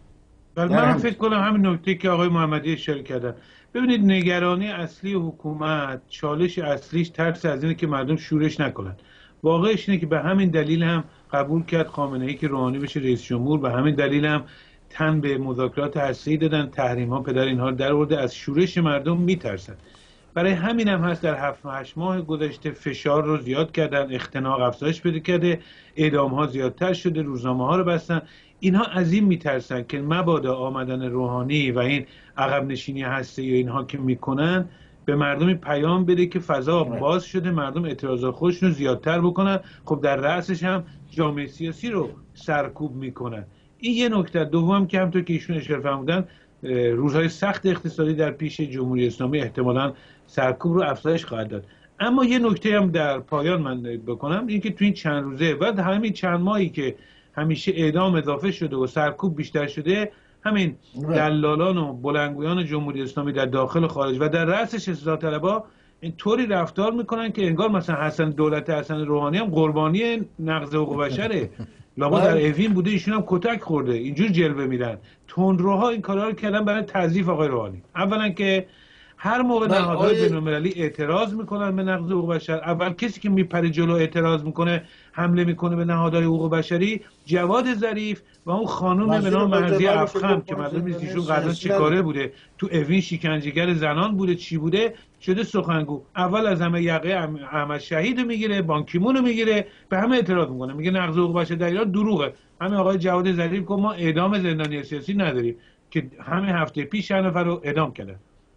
من فکر کنم همین نکته که آقای محمدی اشاره کردن. ببینید نگرانی اصلی حکومت، چالش اصلیش ترس از اینه که مردم شورش نکنن. واقعش اینه که به همین دلیل هم قبول کرد خامنه‌ای که روحانی بشه رئیس جمهور، به همین دلیل هم تن به مذاکرات هسته‌ای دادن، تحریم‌ها پدر اینها رو درآورده، از شورش مردم میترسن. برای همین هم هست در 7-8 ماه گذشته فشار رو زیاد کردن، اختناق افزایش پیدا کرده، اعدام‌ها زیادتر شده، روزنامه‌ها رو بستن. اینها از این میترسن که مبادا آمدن روحانی و این عقب نشینی هسته یا اینها که میکنن به مردم پیام بده که فضا باز شده، مردم اعتراضات خودشون رو زیادتر بکنن. خب در رأسش هم جامعه سیاسی رو سرکوب میکنن. این یه نکته. دوم که همونطور که ایشون اشاره فرمودن روزهای سخت اقتصادی در پیش، جمهوری اسلامی احتمالاً سرکوب رو افزایش خواهد داد. اما یه نکته هم در پایان من بکنم، این که تو این چند روزه و همین چند ماهی که همیشه اعدام اضافه شده و سرکوب بیشتر شده، همین دلالان و بلندگویان جمهوری اسلامی در داخل و خارج و در رأسش اصلاح طلبها اینطوری رفتار میکنن که انگار مثلا دولت حسن روحانی هم قربانی نقض حقوق بشره. لابا در اوین بوده ایشون هم کتک خورده، اینجور جلوه میدن. تندروها این کارا رو کردن برای تضعیف آقای روحانی. اولا که هر موقع نهادهای بین‌المللی اعتراض میکنن به نقض حقوق بشر، اول کسی که میپره جلو اعتراض میکنه، حمله میکنه به نهادهای حقوق بشری، جواد ظریف و اون خانم به نام مرضیه افخم که معلوم نیست ایشون قضا چیکاره بوده، تو اوین شکنجهگر زنان بوده، چی بوده، شده سخنگو. اول از همه یقه احمد شهید میگیره، بانکیمون رو میگیره، به همه اعتراض میکنه، میگه نقض حقوق بشر در ایران دروغه. همین آقای جواد ظریف گفت ما اعدام زندانی سیاسی نداریم، که همین هفته پیش 6 نفر رو اعدام کردن.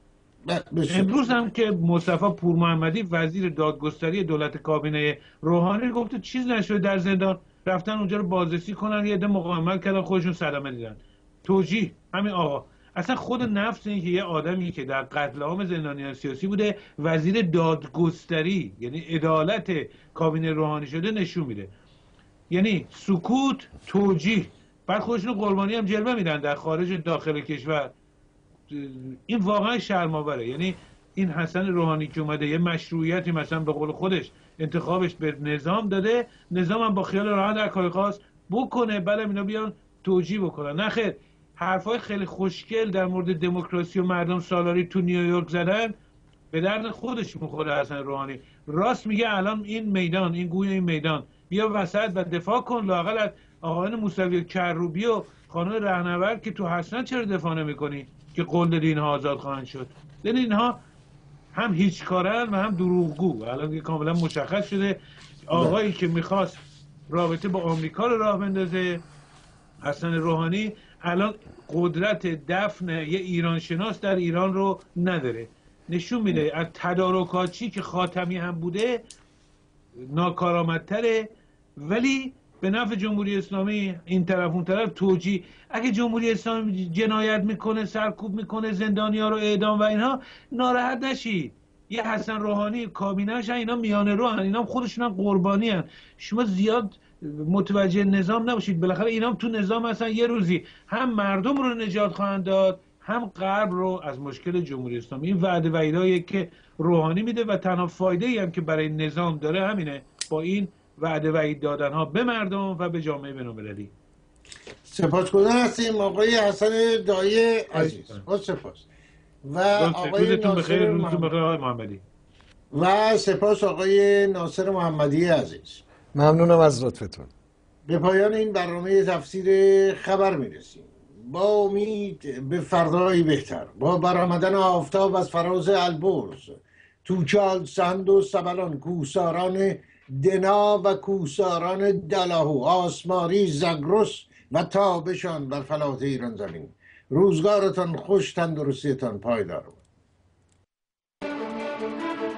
امروز هم که مصطفی پورمحمدی وزیر دادگستری دولت کابینه روحانی گفته چیز نشده در زندان، رفتن اونجا رو بازرسی کنن، یه عده مقاومت کردن، خودشون صدمه دیدن. توجیه همین آقا. اصلا خود نفس این که یه آدمی که در قتل عام زندانیان سیاسی بوده وزیر دادگستری، یعنی عدالت کابینه روحانی شده، نشون میده. یعنی سکوت، توجیه، بعد خودشون قربانی هم جلوه میدن در خارج داخل کشور. این واقعا شرم‌آوره. یعنی این حسن روحانی که اومده یه مشروعیتی مثلا به قول خودش انتخابش به نظام داده، نظام هم با خیال راحت در کار خاص بکنه، بله اینا بیان توجیه بکنن. نه خیر، حرفای خیلی خوشگل در مورد دموکراسی و مردم سالاری تو نیویورک زدن به درد خودش میخوره. حسن روحانی راست میگه الان این میدان، این گوی این میدان، بیا وسط و دفاع کن. لااقل از آقایان موسوی کروبی و خانم رهنورد که تو هستن چرا دفاع نمی‌کنی که قول دادی اینها آزاد خواهند شد؟ یعنی اینها هم هیچ کارن و هم دروغگو. الان کاملا مشخص شده آقایی که میخواست رابطه با آمریکا رو راه بندازه، حسن روحانی، الان قدرت دفن یه ایران شناس در ایران رو نداره. نشون میده از تدارکاتی که خاتمی هم بوده ناکارآمدتره، ولی به نفع جمهوری اسلامی این طرف اون طرف توجیه. اگه جمهوری اسلامی جنایت میکنه، سرکوب میکنه، زندانی‌ها رو اعدام و اینها، ناراحت نشید. یه حسن روحانی کابینه‌اش اینا میانه رو هن، اینا هم خودشون هم قربانی هن. شما زیاد متوجه نظام نباشید، بالاخره اینا هم تو نظام هستن. یه روزی هم مردم رو نجات خواهند داد، هم غرب رو از مشکل جمهوری اسلامی. این وعده وعیدهایی که روحانی میده و تنها فایده‌ای هم که برای نظام داره همینه، با این وعده وعید دادن ها به مردم و به جامعه بین‌المللی. سپاسگزار هستیم آقای حسن دایی عزیز. با سپاس. و آقای روزتون بخیر. روزتون ناصر بخیر آقای محمدی. و سپاس آقای ناصر محمدی عزیز. ممنونم از لطفتون. به پایان این برنامه تفسیر خبر میرسیم با امید به فردایی بهتر، با برآمدن آفتاب از فراز البرز، توچال، سند و سبلان، کوساران دنا و کوساران دلاهو، آسماری، زگرس و تابشان بر فلات ایران زمین. روزگارتان خوش، تندرستیتان پایدار.